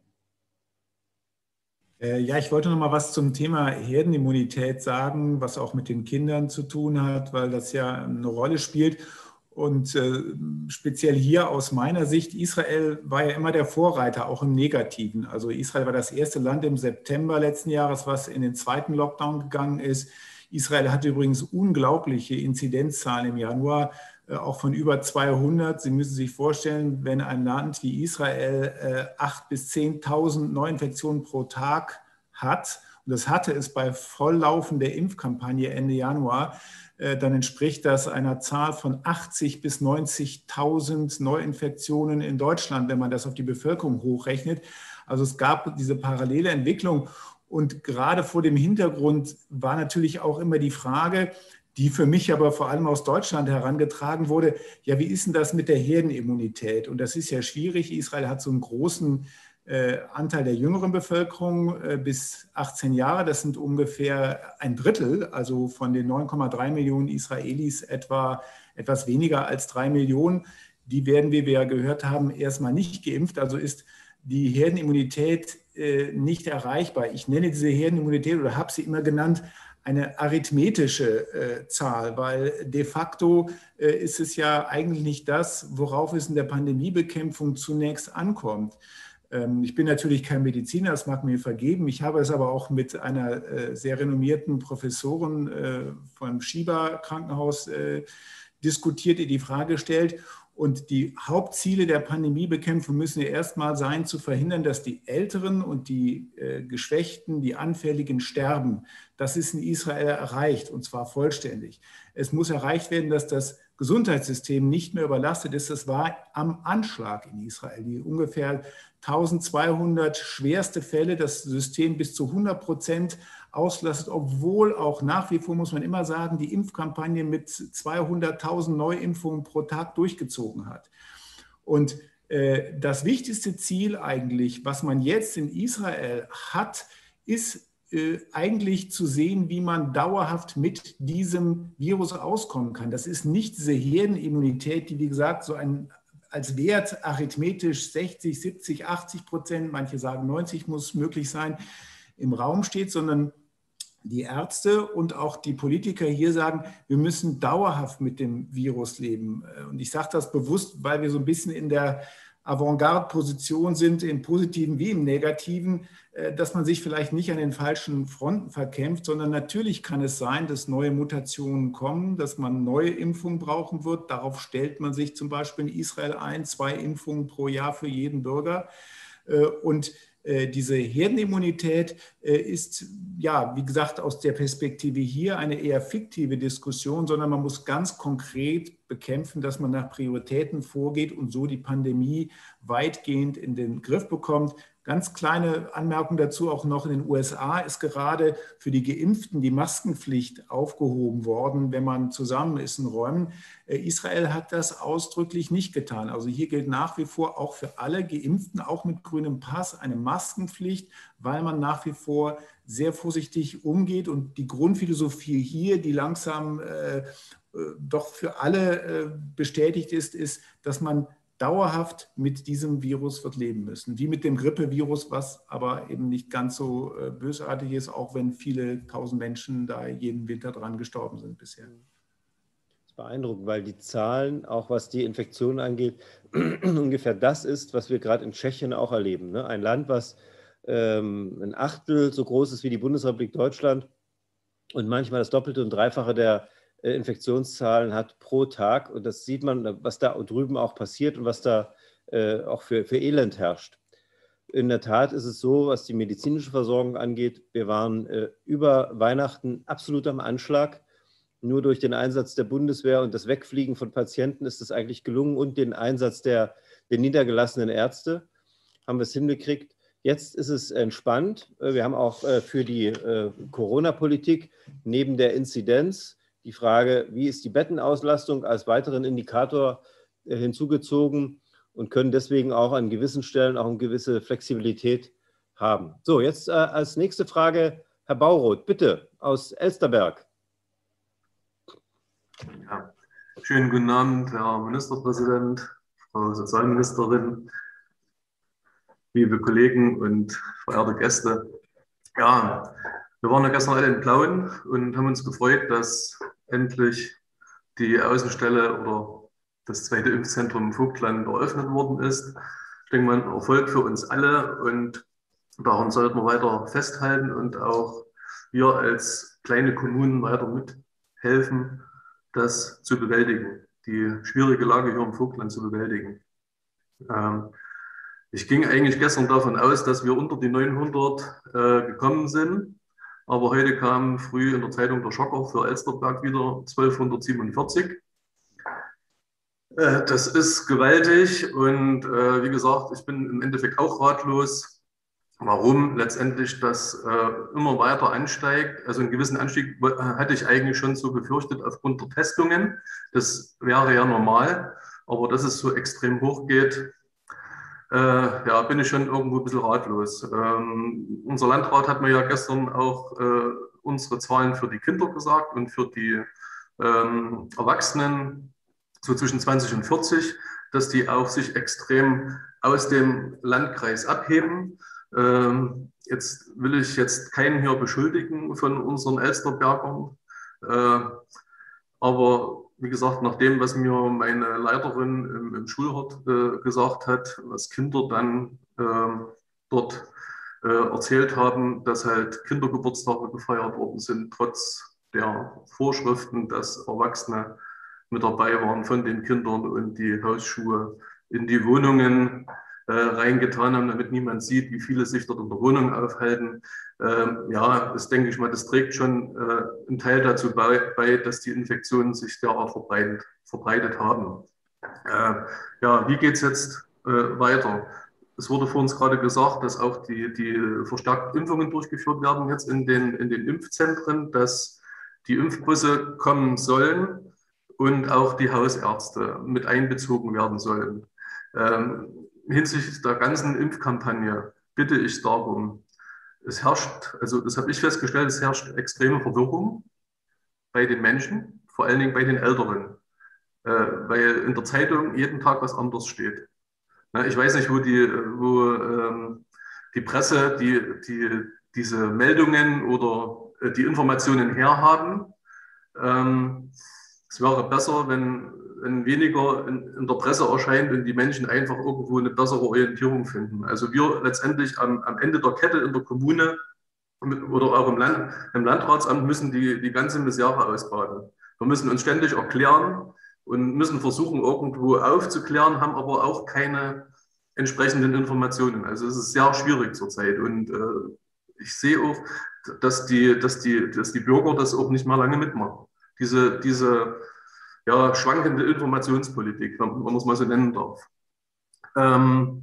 Äh, ja, ich wollte noch mal was zum Thema Herdenimmunität sagen, was auch mit den Kindern zu tun hat, weil das ja eine Rolle spielt. Und äh, speziell hier aus meiner Sicht, Israel war ja immer der Vorreiter, auch im Negativen. Also Israel war das erste Land im September letzten Jahres, was in den zweiten Lockdown gegangen ist. Israel hatte übrigens unglaubliche Inzidenzzahlen im Januar, äh, auch von über zweihundert. Sie müssen sich vorstellen, wenn ein Land wie Israel äh, achttausend bis zehntausend Neuinfektionen pro Tag hat, und das hatte es bei Volllaufen der Impfkampagne Ende Januar, äh, dann entspricht das einer Zahl von achtzig bis neunzigtausend Neuinfektionen in Deutschland, wenn man das auf die Bevölkerung hochrechnet. Also es gab diese parallele Entwicklung. Und gerade vor dem Hintergrund war natürlich auch immer die Frage, die für mich aber vor allem aus Deutschland herangetragen wurde, ja, wie ist denn das mit der Herdenimmunität? Und das ist ja schwierig. Israel hat so einen großen äh, Anteil der jüngeren Bevölkerung äh, bis achtzehn Jahre. Das sind ungefähr ein Drittel, also von den neun Komma drei Millionen Israelis etwa etwas weniger als drei Millionen. Die werden, wie wir ja gehört haben, erstmal nicht geimpft. Also ist die Herdenimmunität äh, nicht erreichbar. Ich nenne diese Herdenimmunität oder habe sie immer genannt eine arithmetische äh, Zahl, weil de facto äh, ist es ja eigentlich nicht das, worauf es in der Pandemiebekämpfung zunächst ankommt. Ähm, ich bin natürlich kein Mediziner, das mag mir vergeben. Ich habe es aber auch mit einer äh, sehr renommierten Professorin äh, vom Shiba-Krankenhaus äh, diskutiert, die die Frage stellt. Und die Hauptziele der Pandemiebekämpfung müssen ja erstmal sein, zu verhindern, dass die Älteren und die äh, Geschwächten, die Anfälligen sterben. Das ist in Israel erreicht, und zwar vollständig. Es muss erreicht werden, dass das Gesundheitssystem nicht mehr überlastet ist. Das war am Anschlag in Israel. Die ungefähr eintausendzweihundert schwerste Fälle, das System bis zu hundert Prozent auslastet, obwohl auch nach wie vor, muss man immer sagen, die Impfkampagne mit zweihunderttausend Neuimpfungen pro Tag durchgezogen hat. Und äh, das wichtigste Ziel eigentlich, was man jetzt in Israel hat, ist äh, eigentlich zu sehen, wie man dauerhaft mit diesem Virus auskommen kann. Das ist nicht diese Herdenimmunität, die, wie gesagt, so ein als Wert arithmetisch sechzig, siebzig, achtzig Prozent, manche sagen neunzig muss möglich sein, im Raum steht, sondern die Ärzte und auch die Politiker hier sagen, wir müssen dauerhaft mit dem Virus leben. Und ich sage das bewusst, weil wir so ein bisschen in der Avantgarde-Position sind, im Positiven wie im Negativen, dass man sich vielleicht nicht an den falschen Fronten verkämpft, sondern natürlich kann es sein, dass neue Mutationen kommen, dass man neue Impfungen brauchen wird. Darauf stellt man sich zum Beispiel in Israel ein, zwei Impfungen pro Jahr für jeden Bürger. Und diese Herdenimmunität ist, ja, wie gesagt, aus der Perspektive hier eine eher fiktive Diskussion, sondern man muss ganz konkret bekämpfen, dass man nach Prioritäten vorgeht und so die Pandemie weitgehend in den Griff bekommt. Ganz kleine Anmerkung dazu auch noch, in den U S A ist gerade für die Geimpften die Maskenpflicht aufgehoben worden, wenn man zusammen ist in Räumen. Israel hat das ausdrücklich nicht getan. Also hier gilt nach wie vor auch für alle Geimpften, auch mit grünem Pass, eine Maskenpflicht, weil man nach wie vor sehr vorsichtig umgeht. Und die Grundphilosophie hier, die langsam äh, doch für alle äh, bestätigt ist, ist, dass man dauerhaft mit diesem Virus wird leben müssen. Wie mit dem Grippevirus, was aber eben nicht ganz so äh, bösartig ist, auch wenn viele tausend Menschen da jeden Winter dran gestorben sind bisher. Das ist beeindruckend, weil die Zahlen, auch was die Infektion angeht, ungefähr das ist, was wir gerade in Tschechien auch erleben. Ne? Ein Land, was ähm, ein Achtel so groß ist wie die Bundesrepublik Deutschland und manchmal das Doppelte und Dreifache der Infektionszahlen hat pro Tag. Und das sieht man, was da drüben auch passiert und was da äh, auch für, für Elend herrscht. In der Tat ist es so, was die medizinische Versorgung angeht, wir waren äh, über Weihnachten absolut am Anschlag. Nur durch den Einsatz der Bundeswehr und das Wegfliegen von Patienten ist es eigentlich gelungen und den Einsatz der, der niedergelassenen Ärzte haben wir es hingekriegt. Jetzt ist es entspannt. Wir haben auch für die Corona-Politik neben der Inzidenz die Frage, wie ist die Bettenauslastung, als weiteren Indikator hinzugezogen und können deswegen auch an gewissen Stellen auch eine gewisse Flexibilität haben. So, jetzt als nächste Frage Herr Bauroth, bitte, aus Elsterberg. Ja. Schönen guten Abend, Herr Ministerpräsident, Frau Sozialministerin, liebe Kollegen und verehrte Gäste. Ja, wir waren ja gestern alle in Plauen und haben uns gefreut, dass endlich die Außenstelle oder das zweite Impfzentrum im Vogtland eröffnet worden ist. Ich denke mal, ein Erfolg für uns alle und daran sollten wir weiter festhalten und auch wir als kleine Kommunen weiter mithelfen, das zu bewältigen, die schwierige Lage hier im Vogtland zu bewältigen. Ähm, ich ging eigentlich gestern davon aus, dass wir unter die neunhundert äh, gekommen sind, aber heute kam früh in der Zeitung der Schocker für Elsterberg wieder zwölfhundertsiebenundvierzig. Äh, das ist gewaltig und äh, wie gesagt, ich bin im Endeffekt auch ratlos, warum letztendlich das äh, immer weiter ansteigt. Also einen gewissen Anstieg äh, hatte ich eigentlich schon so befürchtet aufgrund der Testungen. Das wäre ja normal, aber dass es so extrem hoch geht, äh, ja, bin ich schon irgendwo ein bisschen ratlos. Ähm, unser Landrat hat mir ja gestern auch äh, unsere Zahlen für die Kinder gesagt und für die ähm, Erwachsenen so zwischen zwanzig und vierzig, dass die auch sich extrem aus dem Landkreis abheben. Ähm, jetzt will ich jetzt keinen hier beschuldigen von unseren Elsterbergern, äh, aber wie gesagt, nach dem, was mir meine Leiterin im, im Schulhort äh, gesagt hat, was Kinder dann äh, dort äh, erzählt haben, dass halt Kindergeburtstage gefeiert worden sind, trotz der Vorschriften, dass Erwachsene mit dabei waren von den Kindern und die Hausschuhe in die Wohnungen Äh, reingetan haben, damit niemand sieht, wie viele sich dort in der Wohnung aufhalten. Ähm, ja, das denke ich mal, das trägt schon äh, einen Teil dazu bei, bei, dass die Infektionen sich derart verbreitet, verbreitet haben. Äh, ja, wie geht es jetzt äh, weiter? Es wurde vor uns gerade gesagt, dass auch die, die verstärkten Impfungen durchgeführt werden jetzt in den, in den Impfzentren, dass die Impfbusse kommen sollen und auch die Hausärzte mit einbezogen werden sollen. Ähm, Hinsichtlich der ganzen Impfkampagne bitte ich darum, es herrscht, also das habe ich festgestellt, es herrscht extreme Verwirrung bei den Menschen, vor allen Dingen bei den Älteren, äh, weil in der Zeitung jeden Tag was anderes steht. Na, ich weiß nicht, wo die, wo, ähm, die Presse die, die, diese Meldungen oder äh, die Informationen herhaben. Ähm, es wäre besser, wenn wenn weniger in, in der Presse erscheint und die Menschen einfach irgendwo eine bessere Orientierung finden. Also wir letztendlich am, am Ende der Kette in der Kommune oder auch im, Land, im Landratsamt müssen die, die ganze Misere ausbaden. Wir müssen uns ständig erklären und müssen versuchen, irgendwo aufzuklären, haben aber auch keine entsprechenden Informationen. Also es ist sehr schwierig zurzeit und äh, ich sehe auch, dass die, dass, die, dass die Bürger das auch nicht mehr lange mitmachen. Diese, diese ja, schwankende Informationspolitik, wenn man es mal so nennen darf. Ähm,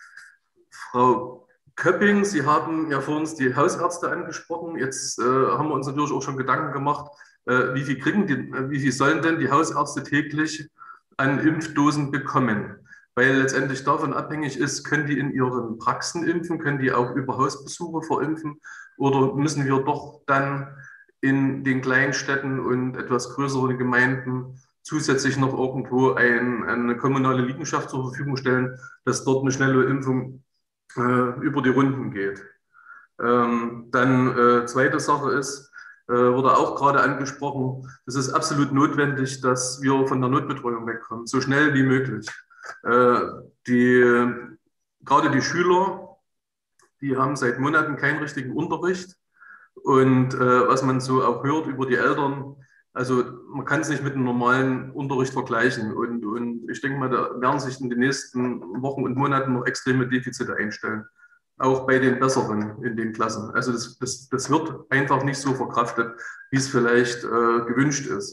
Frau Köpping, Sie haben ja vor uns die Hausärzte angesprochen. Jetzt äh, haben wir uns natürlich auch schon Gedanken gemacht, äh, wie viel kriegen die, wie viel sollen denn die Hausärzte täglich an Impfdosen bekommen? Weil letztendlich davon abhängig ist, können die in ihren Praxen impfen, können die auch über Hausbesuche verimpfen oder müssen wir doch dann in den kleinen Städten und etwas größeren Gemeinden zusätzlich noch irgendwo ein, eine kommunale Liegenschaft zur Verfügung stellen, dass dort eine schnelle Impfung äh, über die Runden geht. Ähm, dann äh, zweite Sache ist, äh, wurde auch gerade angesprochen, es ist absolut notwendig, dass wir von der Notbetreuung wegkommen, so schnell wie möglich. Äh, die, gerade die Schüler, die haben seit Monaten keinen richtigen Unterricht und äh, was man so auch hört über die Eltern, also man kann es nicht mit einem normalen Unterricht vergleichen und, und ich denke mal, da werden sich in den nächsten Wochen und Monaten noch extreme Defizite einstellen, auch bei den Besseren in den Klassen. Also das, das, das wird einfach nicht so verkraftet, wie es vielleicht äh, gewünscht ist.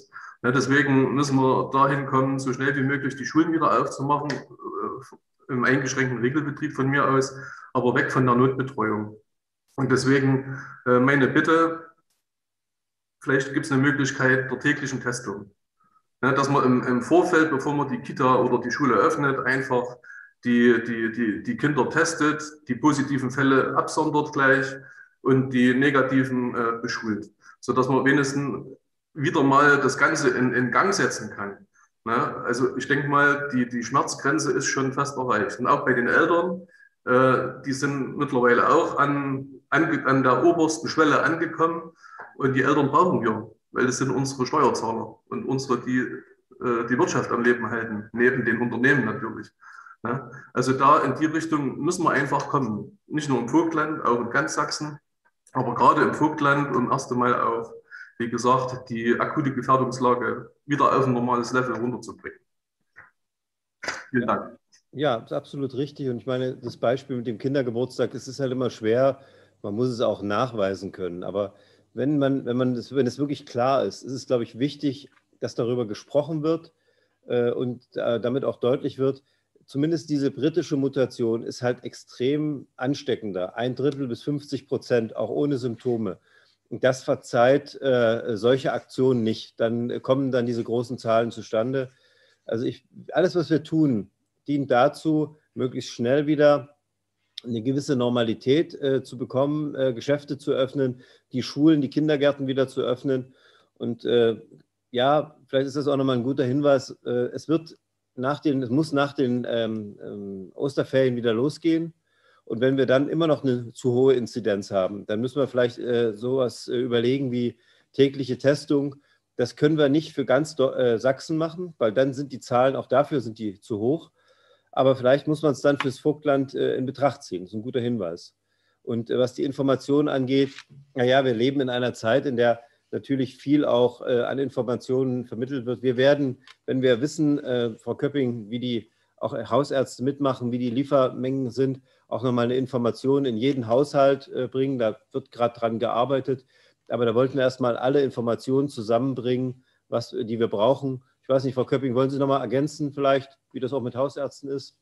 Ja, deswegen müssen wir dahin kommen, so schnell wie möglich die Schulen wieder aufzumachen, äh, im eingeschränkten Regelbetrieb von mir aus, aber weg von der Notbetreuung. Und deswegen äh, meine Bitte, vielleicht gibt es eine Möglichkeit der täglichen Testung. Ja, dass man im, im Vorfeld, bevor man die Kita oder die Schule öffnet, einfach die, die, die, die Kinder testet, die positiven Fälle absondert gleich und die negativen äh, beschult, sodass man wenigstens wieder mal das Ganze in, in Gang setzen kann. Ne? Also ich denke mal, die, die Schmerzgrenze ist schon fast erreicht. Und auch bei den Eltern, äh, die sind mittlerweile auch an, an, an der obersten Schwelle angekommen. Und die Eltern brauchen wir, weil das sind unsere Steuerzahler und unsere, die äh, die Wirtschaft am Leben halten, neben den Unternehmen natürlich. Ne? Also da in die Richtung müssen wir einfach kommen. Nicht nur im Vogtland, auch in ganz Sachsen, aber gerade im Vogtland, um erst einmal auf, wie gesagt, die akute Gefährdungslage wieder auf ein normales Level runterzubringen. Vielen Dank. Ja, das ist absolut richtig. Und ich meine, das Beispiel mit dem Kindergeburtstag, es ist halt immer schwer, man muss es auch nachweisen können. Aber wenn man, wenn man das, wenn es wirklich klar ist, ist es, glaube ich, wichtig, dass darüber gesprochen wird äh, und äh, damit auch deutlich wird, zumindest diese britische Mutation ist halt extrem ansteckender. Ein Drittel bis fünfzig Prozent, auch ohne Symptome. Und das verzeiht äh, solche Aktionen nicht. Dann kommen dann diese großen Zahlen zustande. Also ich, alles, was wir tun, dient dazu, möglichst schnell wieder eine gewisse Normalität äh, zu bekommen, äh, Geschäfte zu öffnen, die Schulen, die Kindergärten wieder zu öffnen. Und äh, ja, vielleicht ist das auch nochmal ein guter Hinweis. Äh, es wird nach den, es muss nach den ähm, ähm, Osterferien wieder losgehen. Und wenn wir dann immer noch eine zu hohe Inzidenz haben, dann müssen wir vielleicht äh, sowas äh, überlegen wie tägliche Testung. Das können wir nicht für ganz äh, Sachsen machen, weil dann sind die Zahlen, auch dafür sind die zu hoch. Aber vielleicht muss man es dann fürs Vogtland äh, in Betracht ziehen. Das ist ein guter Hinweis. Und äh, was die Informationen angeht, naja, wir leben in einer Zeit, in der natürlich viel auch äh, an Informationen vermittelt wird. Wir werden, wenn wir wissen, äh, Frau Köpping, wie die auch Hausärzte mitmachen, wie die Liefermengen sind, auch nochmal eine Information in jeden Haushalt äh, bringen. Da wird gerade dran gearbeitet. Aber da wollten wir erstmal alle Informationen zusammenbringen, was, die wir brauchen. Ich weiß nicht, Frau Köpping, wollen Sie noch mal ergänzen vielleicht, wie das auch mit Hausärzten ist?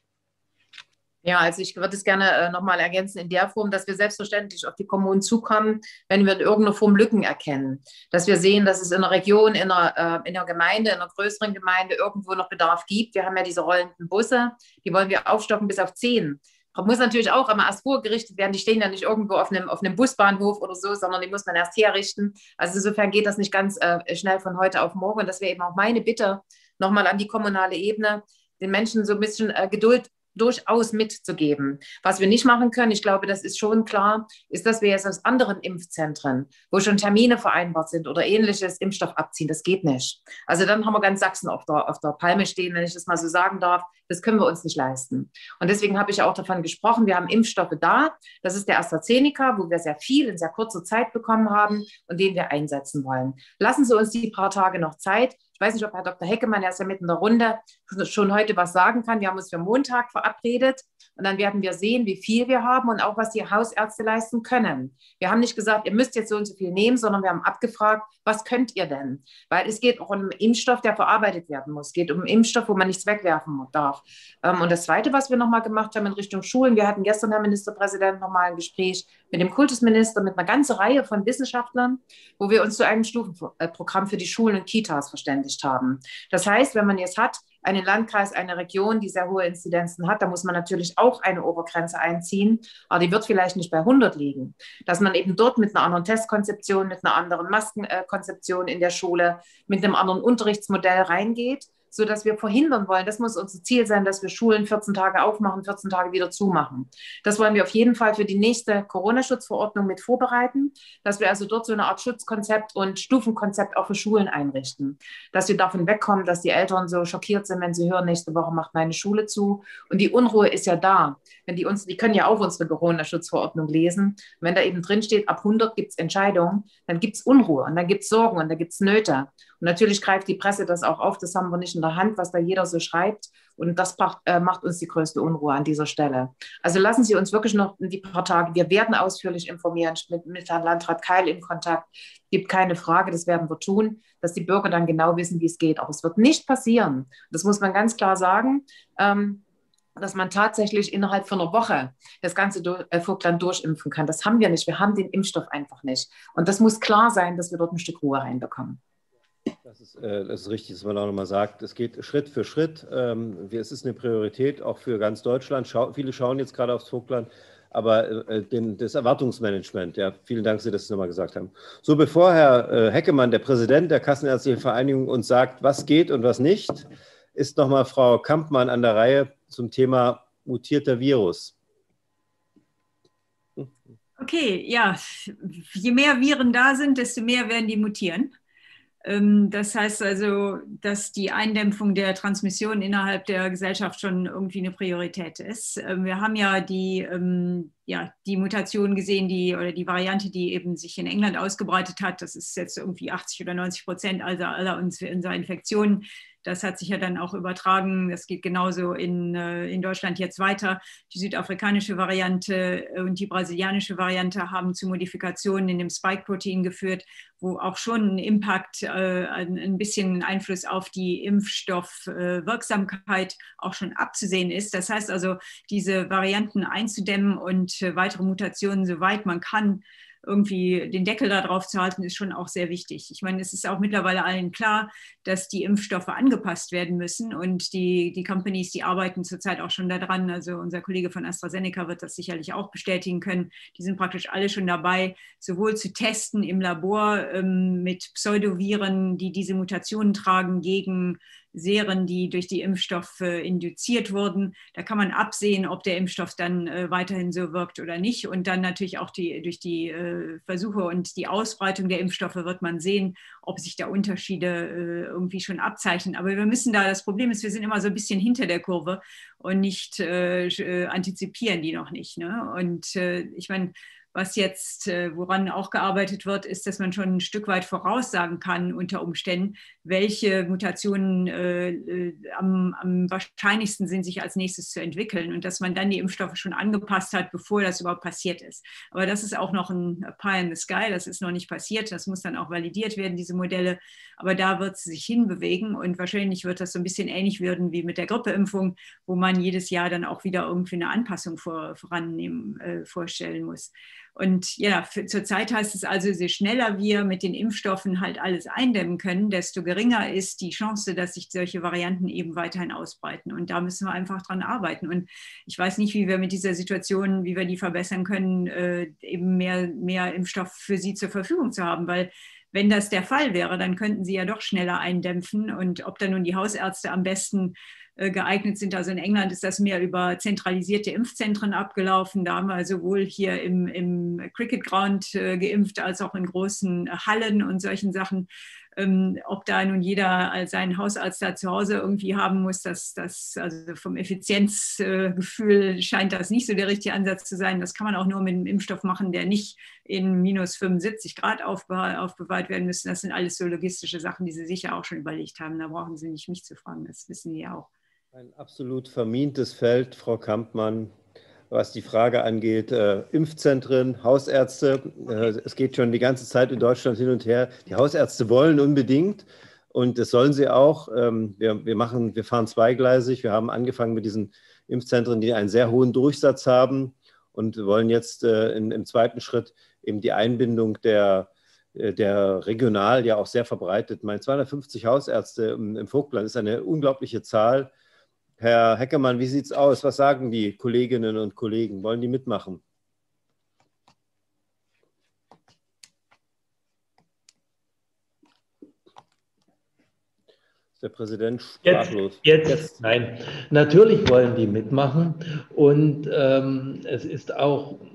Ja, also ich würde es gerne äh, noch mal ergänzen in der Form, dass wir selbstverständlich auf die Kommunen zukommen, wenn wir in irgendeiner Form Lücken erkennen. Dass wir sehen, dass es in einer Region, in einer, äh, in einer Gemeinde, in einer größeren Gemeinde irgendwo noch Bedarf gibt. Wir haben ja diese rollenden Busse, die wollen wir aufstocken bis auf zehn. Muss natürlich auch immer erst vorgerichtet werden. Die stehen ja nicht irgendwo auf einem, auf einem Busbahnhof oder so, sondern die muss man erst herrichten. Also insofern geht das nicht ganz äh, schnell von heute auf morgen. Und das wäre eben auch meine Bitte nochmal an die kommunale Ebene, den Menschen so ein bisschen äh, Geduld durchaus mitzugeben. Was wir nicht machen können, ich glaube, das ist schon klar, ist, dass wir jetzt aus anderen Impfzentren, wo schon Termine vereinbart sind oder ähnliches, Impfstoff abziehen. Das geht nicht. Also dann haben wir ganz Sachsen auf der, auf der Palme stehen, wenn ich das mal so sagen darf. Das können wir uns nicht leisten. Und deswegen habe ich auch davon gesprochen, wir haben Impfstoffe da. Das ist der AstraZeneca, wo wir sehr viel in sehr kurzer Zeit bekommen haben und den wir einsetzen wollen. Lassen Sie uns die paar Tage noch Zeit. Ich weiß nicht, ob Herr Doktor Heckemann, der ist ja mitten in der Runde, schon heute was sagen kann. Wir haben uns für Montag verabredet und dann werden wir sehen, wie viel wir haben und auch, was die Hausärzte leisten können. Wir haben nicht gesagt, ihr müsst jetzt so und so viel nehmen, sondern wir haben abgefragt, was könnt ihr denn? Weil es geht auch um einen Impfstoff, der verarbeitet werden muss. Es geht um einen Impfstoff, wo man nichts wegwerfen darf. Und das Zweite, was wir nochmal gemacht haben in Richtung Schulen, wir hatten gestern, Herr Ministerpräsident, nochmal ein Gespräch mit dem Kultusminister, mit einer ganzen Reihe von Wissenschaftlern, wo wir uns zu einem Stufenprogramm für die Schulen und Kitas verständigt haben. Das heißt, wenn man jetzt hat, einen Landkreis, eine Region, die sehr hohe Inzidenzen hat, da muss man natürlich auch eine Obergrenze einziehen, aber die wird vielleicht nicht bei hundert liegen. Dass man eben dort mit einer anderen Testkonzeption, mit einer anderen Maskenkonzeption in der Schule, mit einem anderen Unterrichtsmodell reingeht, sodass wir verhindern wollen, das muss unser Ziel sein, dass wir Schulen vierzehn Tage aufmachen, vierzehn Tage wieder zumachen. Das wollen wir auf jeden Fall für die nächste Corona-Schutzverordnung mit vorbereiten, dass wir also dort so eine Art Schutzkonzept und Stufenkonzept auch für Schulen einrichten. Dass wir davon wegkommen, dass die Eltern so schockiert sind, wenn sie hören, nächste Woche macht meine Schule zu. Und die Unruhe ist ja da. Wenn die, uns, die können ja auch unsere Corona-Schutzverordnung lesen. Und wenn da eben drin steht, ab hundert gibt es Entscheidungen, dann gibt es Unruhe und dann gibt es Sorgen und dann gibt es Nöte. Und natürlich greift die Presse das auch auf, das haben wir nicht in der Hand, was da jeder so schreibt. Und das macht, äh, macht uns die größte Unruhe an dieser Stelle. Also lassen Sie uns wirklich noch die paar Tage, wir werden ausführlich informieren, mit, mit Herrn Landrat Keil in Kontakt. Gibt keine Frage, das werden wir tun, dass die Bürger dann genau wissen, wie es geht. Aber es wird nicht passieren, das muss man ganz klar sagen, ähm, dass man tatsächlich innerhalb von einer Woche das ganze Vogtland durchimpfen kann. Das haben wir nicht. Wir haben den Impfstoff einfach nicht. Und das muss klar sein, dass wir dort ein Stück Ruhe reinbekommen. Das ist, äh, das ist richtig, dass man auch nochmal sagt, es geht Schritt für Schritt. Ähm, es ist eine Priorität auch für ganz Deutschland. Schau, viele schauen jetzt gerade aufs Vogtland, aber äh, den, das Erwartungsmanagement, ja, vielen Dank, dass Sie das nochmal gesagt haben. So, bevor Herr äh, Heckemann, der Präsident der Kassenärztlichen Vereinigung, uns sagt, was geht und was nicht, ist nochmal Frau Kampmann an der Reihe zum Thema mutierter Virus. Okay, ja, je mehr Viren da sind, desto mehr werden die mutieren. Das heißt also, dass die Eindämpfung der Transmission innerhalb der Gesellschaft schon irgendwie eine Priorität ist. Wir haben ja die, ja, die Mutation gesehen, die, oder die Variante, die eben sich in England ausgebreitet hat. Das ist jetzt irgendwie achtzig oder neunzig Prozent aller, aller unserer Infektionen. Das hat sich ja dann auch übertragen. Das geht genauso in, in Deutschland jetzt weiter. Die südafrikanische Variante und die brasilianische Variante haben zu Modifikationen in dem Spike-Protein geführt, wo auch schon ein Impact, äh, ein bisschen Einfluss auf die Impfstoffwirksamkeit auch schon abzusehen ist. Das heißt also, diese Varianten einzudämmen und weitere Mutationen, soweit man kann, irgendwie den Deckel da drauf zu halten, ist schon auch sehr wichtig. Ich meine, es ist auch mittlerweile allen klar, dass die Impfstoffe angepasst werden müssen und die, die Companies, die arbeiten zurzeit auch schon daran. Also unser Kollege von AstraZeneca wird das sicherlich auch bestätigen können. Die sind praktisch alle schon dabei, sowohl zu testen im Labor ähm, mit Pseudoviren, die diese Mutationen tragen, gegen Seren, die durch die Impfstoffe induziert wurden. Da kann man absehen, ob der Impfstoff dann äh, weiterhin so wirkt oder nicht. Und dann natürlich auch die, durch die äh, Versuche und die Ausbreitung der Impfstoffe wird man sehen, ob sich da Unterschiede äh, irgendwie schon abzeichnen. Aber wir müssen da, das Problem ist, wir sind immer so ein bisschen hinter der Kurve und nicht äh, antizipieren die noch nicht. Ne? Und äh, ich meine, was jetzt, woran auch gearbeitet wird, ist, dass man schon ein Stück weit voraussagen kann unter Umständen, welche Mutationen äh, am, am wahrscheinlichsten sind, sich als nächstes zu entwickeln und dass man dann die Impfstoffe schon angepasst hat, bevor das überhaupt passiert ist. Aber das ist auch noch ein Pie in the Sky, das ist noch nicht passiert, das muss dann auch validiert werden, diese Modelle, aber da wird es sich hinbewegen und wahrscheinlich wird das so ein bisschen ähnlich werden wie mit der Grippeimpfung, wo man jedes Jahr dann auch wieder irgendwie eine Anpassung vor, vorannehmen, äh, vorstellen muss. Und ja, für, zurzeit heißt es also, je schneller wir mit den Impfstoffen halt alles eindämmen können, desto geringer ist die Chance, dass sich solche Varianten eben weiterhin ausbreiten. Und da müssen wir einfach dran arbeiten. Und ich weiß nicht, wie wir mit dieser Situation, wie wir die verbessern können, äh, eben mehr, mehr Impfstoff für sie zur Verfügung zu haben, weil wenn das der Fall wäre, dann könnten sie ja doch schneller eindämpfen. Und ob dann nun die Hausärzte am besten geeignet sind. Also in England ist das mehr über zentralisierte Impfzentren abgelaufen. Da haben wir sowohl hier im, im Cricket Ground äh, geimpft, als auch in großen Hallen und solchen Sachen. Ähm, ob da nun jeder seinen Hausarzt da zu Hause irgendwie haben muss, das, das, also vom Effizienzgefühl äh, scheint das nicht so der richtige Ansatz zu sein. Das kann man auch nur mit einem Impfstoff machen, der nicht in minus fünfundsiebzig Grad aufbe aufbewahrt werden müsste. Das sind alles so logistische Sachen, die Sie sicher auch schon überlegt haben. Da brauchen Sie nicht mich zu fragen, das wissen Sie ja auch. Ein absolut vermintes Feld, Frau Kampmann, was die Frage angeht, äh, Impfzentren, Hausärzte. Äh, es geht schon die ganze Zeit in Deutschland hin und her. Die Hausärzte wollen unbedingt und das sollen sie auch. Ähm, wir, wir, machen, wir fahren zweigleisig. Wir haben angefangen mit diesen Impfzentren, die einen sehr hohen Durchsatz haben und wollen jetzt äh, in, im zweiten Schritt eben die Einbindung der der regional ja auch sehr verbreitet. Meine zweihundertfünfzig Hausärzte im, im Vogtland ist eine unglaubliche Zahl. Herr Heckemann, wie sieht es aus? Was sagen die Kolleginnen und Kollegen? Wollen die mitmachen? Ist der Präsident sprachlos? Jetzt, jetzt, nein. Natürlich wollen die mitmachen und ähm, es ist auch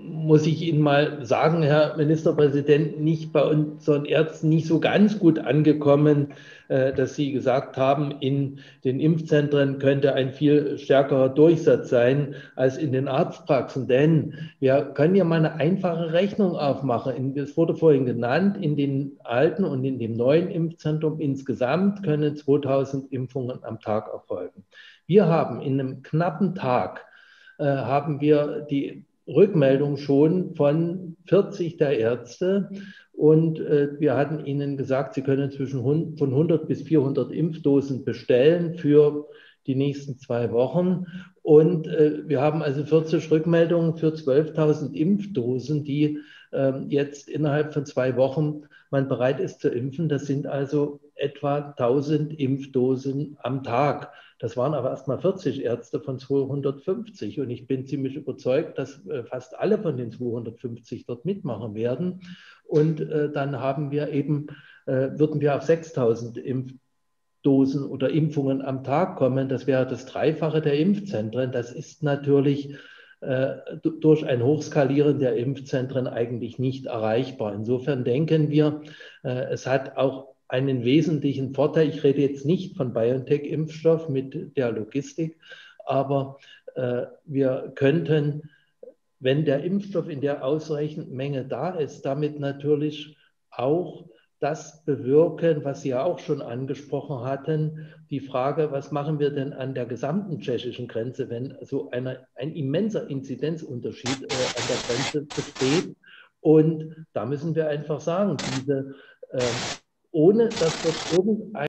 muss ich Ihnen mal sagen, Herr Ministerpräsident, nicht bei unseren Ärzten nicht so ganz gut angekommen, dass Sie gesagt haben, in den Impfzentren könnte ein viel stärkerer Durchsatz sein als in den Arztpraxen. Denn wir können ja mal eine einfache Rechnung aufmachen. Es wurde vorhin genannt, in den alten und in dem neuen Impfzentrum insgesamt können zweitausend Impfungen am Tag erfolgen. Wir haben in einem knappen Tag, äh, haben wir die Rückmeldung schon von vierzig der Ärzte und äh, wir hatten ihnen gesagt, sie können zwischen von hundert bis vierhundert Impfdosen bestellen für die nächsten zwei Wochen und äh, wir haben also vierzig Rückmeldungen für zwölftausend Impfdosen, die äh, jetzt innerhalb von zwei Wochen man bereit ist zu impfen. Das sind also etwa tausend Impfdosen am Tag. Das waren aber erst mal vierzig Ärzte von zweihundertfünfzig und ich bin ziemlich überzeugt, dass äh, fast alle von den zweihundertfünfzig dort mitmachen werden. Und äh, dann haben wir eben, äh, würden wir auf sechstausend Impfdosen oder Impfungen am Tag kommen. Das wäre das Dreifache der Impfzentren. Das ist natürlich äh, durch ein Hochskalieren der Impfzentren eigentlich nicht erreichbar. Insofern denken wir, äh, es hat auch einen wesentlichen Vorteil. Ich rede jetzt nicht von BioNTech-Impfstoff mit der Logistik, aber äh, wir könnten, wenn der Impfstoff in der ausreichenden Menge da ist, damit natürlich auch das bewirken, was Sie ja auch schon angesprochen hatten, die Frage, was machen wir denn an der gesamten tschechischen Grenze, wenn so eine, ein immenser Inzidenzunterschied äh, an der Grenze besteht. Und da müssen wir einfach sagen, diese äh, ohne dass das irgendein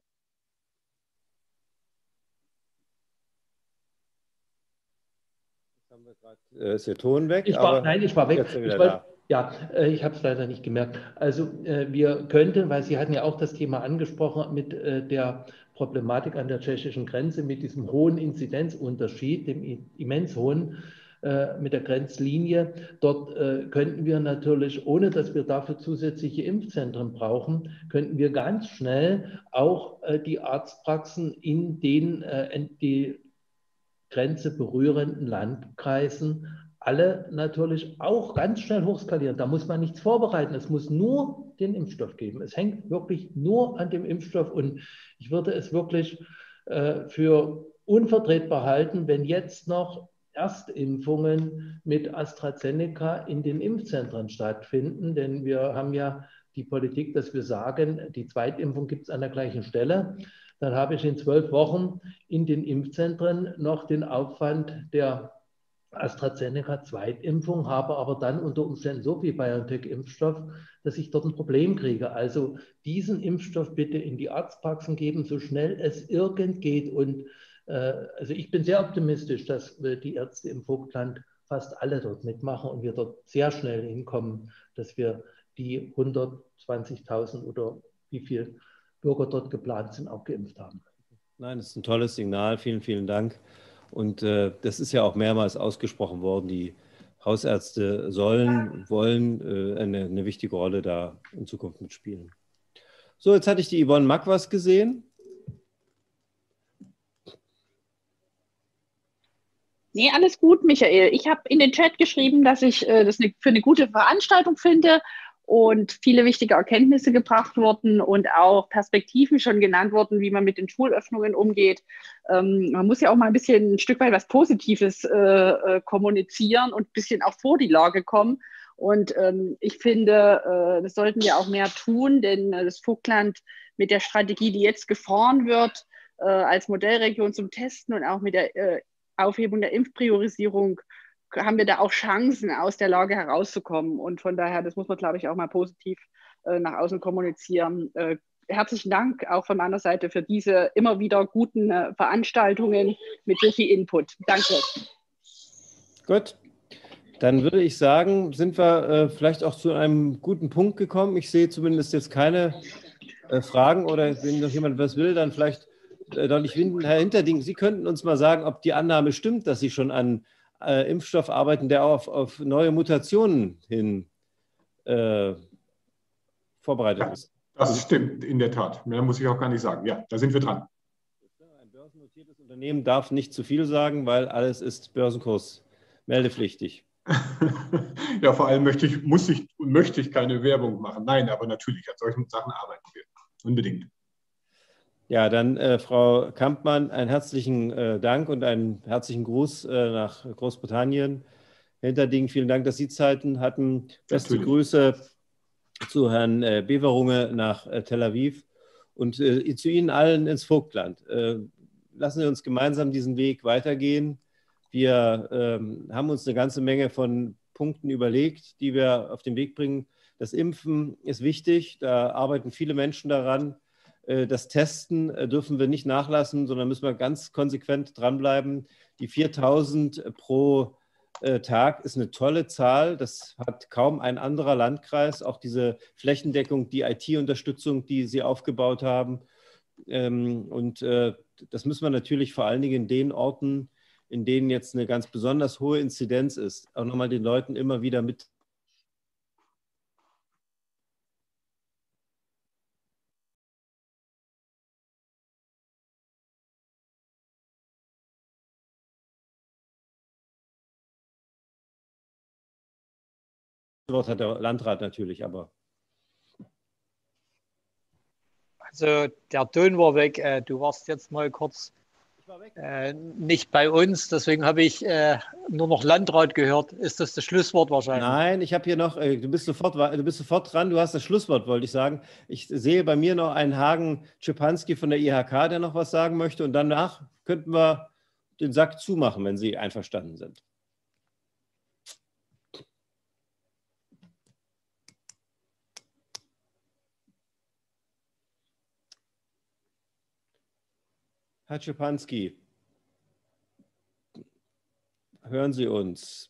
haben wir grad, ist der Ton weg? Ich war, aber nein, ich war weg. Jetzt wieder ich wollt, da. Ja, äh, ich habe es leider nicht gemerkt. Also äh, wir könnten, weil Sie hatten ja auch das Thema angesprochen mit äh, der Problematik an der tschechischen Grenze, mit diesem hohen Inzidenzunterschied, dem immens hohen, mit der Grenzlinie. Dort äh, könnten wir natürlich, ohne dass wir dafür zusätzliche Impfzentren brauchen, könnten wir ganz schnell auch äh, die Arztpraxen in den äh, die Grenze berührenden Landkreisen alle natürlich auch ganz schnell hochskalieren. Da muss man nichts vorbereiten. Es muss nur den Impfstoff geben. Es hängt wirklich nur an dem Impfstoff und ich würde es wirklich äh, für unvertretbar halten, wenn jetzt noch Erstimpfungen mit AstraZeneca in den Impfzentren stattfinden, denn wir haben ja die Politik, dass wir sagen, die Zweitimpfung gibt es an der gleichen Stelle. Dann habe ich in zwölf Wochen in den Impfzentren noch den Aufwand der AstraZeneca-Zweitimpfung, habe aber dann unter Umständen so viel BioNTech-Impfstoff, dass ich dort ein Problem kriege. Also diesen Impfstoff bitte in die Arztpraxen geben, so schnell es irgend geht. Und also ich bin sehr optimistisch, dass die Ärzte im Vogtland fast alle dort mitmachen und wir dort sehr schnell hinkommen, dass wir die hundertzwanzigtausend oder wie viele Bürger dort geplant sind, auch geimpft haben. Nein, das ist ein tolles Signal. Vielen, vielen Dank. Und äh, das ist ja auch mehrmals ausgesprochen worden. Die Hausärzte sollen, wollen äh, eine, eine wichtige Rolle da in Zukunft mitspielen. So, jetzt hatte ich die Yvonne Makwas gesehen. Nee, alles gut, Michael. Ich habe in den Chat geschrieben, dass ich äh, das eine, für eine gute Veranstaltung finde und viele wichtige Erkenntnisse gebracht wurden und auch Perspektiven schon genannt wurden, wie man mit den Schulöffnungen umgeht. Ähm, man muss ja auch mal ein bisschen ein Stück weit was Positives äh, äh, kommunizieren und ein bisschen auch vor die Lage kommen. Und ähm, ich finde, äh, das sollten wir auch mehr tun, denn äh, das Vogtland mit der Strategie, die jetzt gefahren wird, äh, als Modellregion zum Testen und auch mit der äh, Aufhebung der Impfpriorisierung haben wir da auch Chancen, aus der Lage herauszukommen. Und von daher, das muss man, glaube ich, auch mal positiv äh, nach außen kommunizieren. Äh, herzlichen Dank auch von meiner Seite für diese immer wieder guten äh, Veranstaltungen mit so viel Input. Danke. Gut, dann würde ich sagen, sind wir äh, vielleicht auch zu einem guten Punkt gekommen. Ich sehe zumindest jetzt keine äh, Fragen oder wenn noch jemand was will, dann vielleicht deutlich winden. Herr Hinterding, Sie könnten uns mal sagen, ob die Annahme stimmt, dass Sie schon an äh, Impfstoff arbeiten, der auf, auf neue Mutationen hin äh, vorbereitet ist. Das stimmt in der Tat. Mehr muss ich auch gar nicht sagen. Ja, da sind wir dran. Ein börsennotiertes Unternehmen darf nicht zu viel sagen, weil alles ist Börsenkurs meldepflichtig. Ja, vor allem möchte ich, muss ich und möchte ich keine Werbung machen. Nein, aber natürlich, an solchen Sachen arbeiten wir. Unbedingt. Ja, dann äh, Frau Kampmann, einen herzlichen äh, Dank und einen herzlichen Gruß äh, nach Großbritannien. Herr Hinterding, vielen Dank, dass Sie Zeiten hatten. Beste Natürlich. Grüße zu Herrn äh, Beverunge nach äh, Tel Aviv und äh, zu Ihnen allen ins Vogtland. Äh, lassen Sie uns gemeinsam diesen Weg weitergehen. Wir ähm, haben uns eine ganze Menge von Punkten überlegt, die wir auf den Weg bringen. Das Impfen ist wichtig, da arbeiten viele Menschen daran. Das Testen dürfen wir nicht nachlassen, sondern müssen wir ganz konsequent dranbleiben. Die viertausend pro Tag ist eine tolle Zahl. Das hat kaum ein anderer Landkreis. Auch diese Flächendeckung, die I T-Unterstützung, die Sie aufgebaut haben. Und das müssen wir natürlich vor allen Dingen in den Orten, in denen jetzt eine ganz besonders hohe Inzidenz ist, auch nochmal den Leuten immer wieder mit. Das Wort hat der Landrat natürlich, aber. Also der Ton war weg. Du warst jetzt mal kurz äh, nicht bei uns, deswegen habe ich äh, nur noch Landrat gehört. Ist das das Schlusswort wahrscheinlich? Nein, ich habe hier noch, äh, du bist, sofort, du bist sofort dran, du hast das Schlusswort, wollte ich sagen. Ich sehe bei mir noch einen Hagen Czepanski von der I H K, der noch was sagen möchte, und danach könnten wir den Sack zumachen, wenn Sie einverstanden sind. Herr Czepanski, hören Sie uns?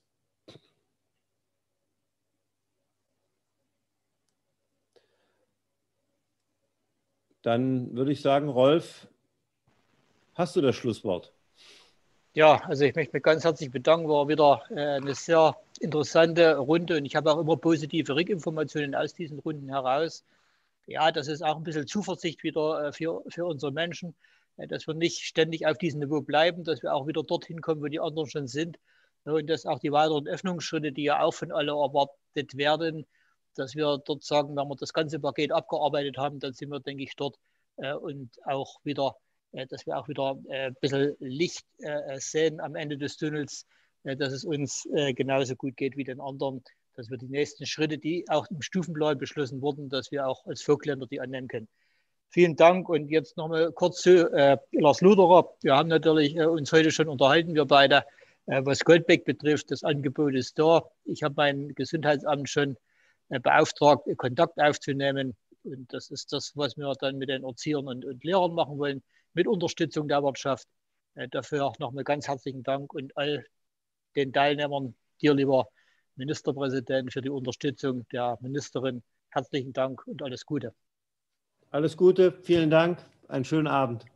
Dann würde ich sagen, Rolf, hast du das Schlusswort? Ja, also ich möchte mich ganz herzlich bedanken. War wieder äh, eine sehr interessante Runde und ich habe auch immer positive Rückinformationen aus diesen Runden heraus. Ja, das ist auch ein bisschen Zuversicht wieder äh, für, für unsere Menschen, äh, dass wir nicht ständig auf diesem Niveau bleiben, dass wir auch wieder dorthin kommen, wo die anderen schon sind. Ja, und dass auch die weiteren Öffnungsschritte, die ja auch von alle erwartet werden, dass wir dort sagen, wenn wir das ganze Paket abgearbeitet haben, dann sind wir, denke ich, dort äh, und auch wieder, äh, dass wir auch wieder äh, ein bisschen Licht äh, sehen am Ende des Tunnels, äh, dass es uns äh, genauso gut geht wie den anderen, dass wir die nächsten Schritte, die auch im Stufenplan beschlossen wurden, dass wir auch als Vogtländer die annehmen können. Vielen Dank und jetzt nochmal kurz zu äh, Lars Luderer. Wir haben natürlich äh, uns heute schon unterhalten, wir beide, äh, was Goldbeck betrifft. Das Angebot ist da. Ich habe mein Gesundheitsamt schon äh, beauftragt, Kontakt aufzunehmen. Und das ist das, was wir dann mit den Erziehern und, und Lehrern machen wollen, mit Unterstützung der Wirtschaft. Äh, dafür auch nochmal ganz herzlichen Dank und all den Teilnehmern, dir, lieber Ministerpräsident, für die Unterstützung der Ministerin. Herzlichen Dank und alles Gute. Alles Gute, vielen Dank, einen schönen Abend.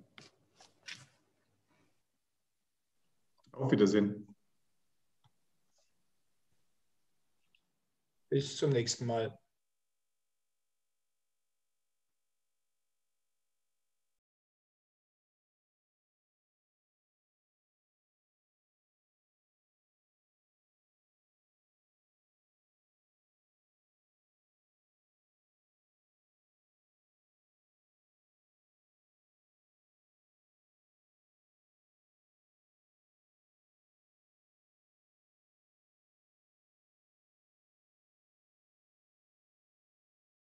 Auf Wiedersehen. Bis zum nächsten Mal.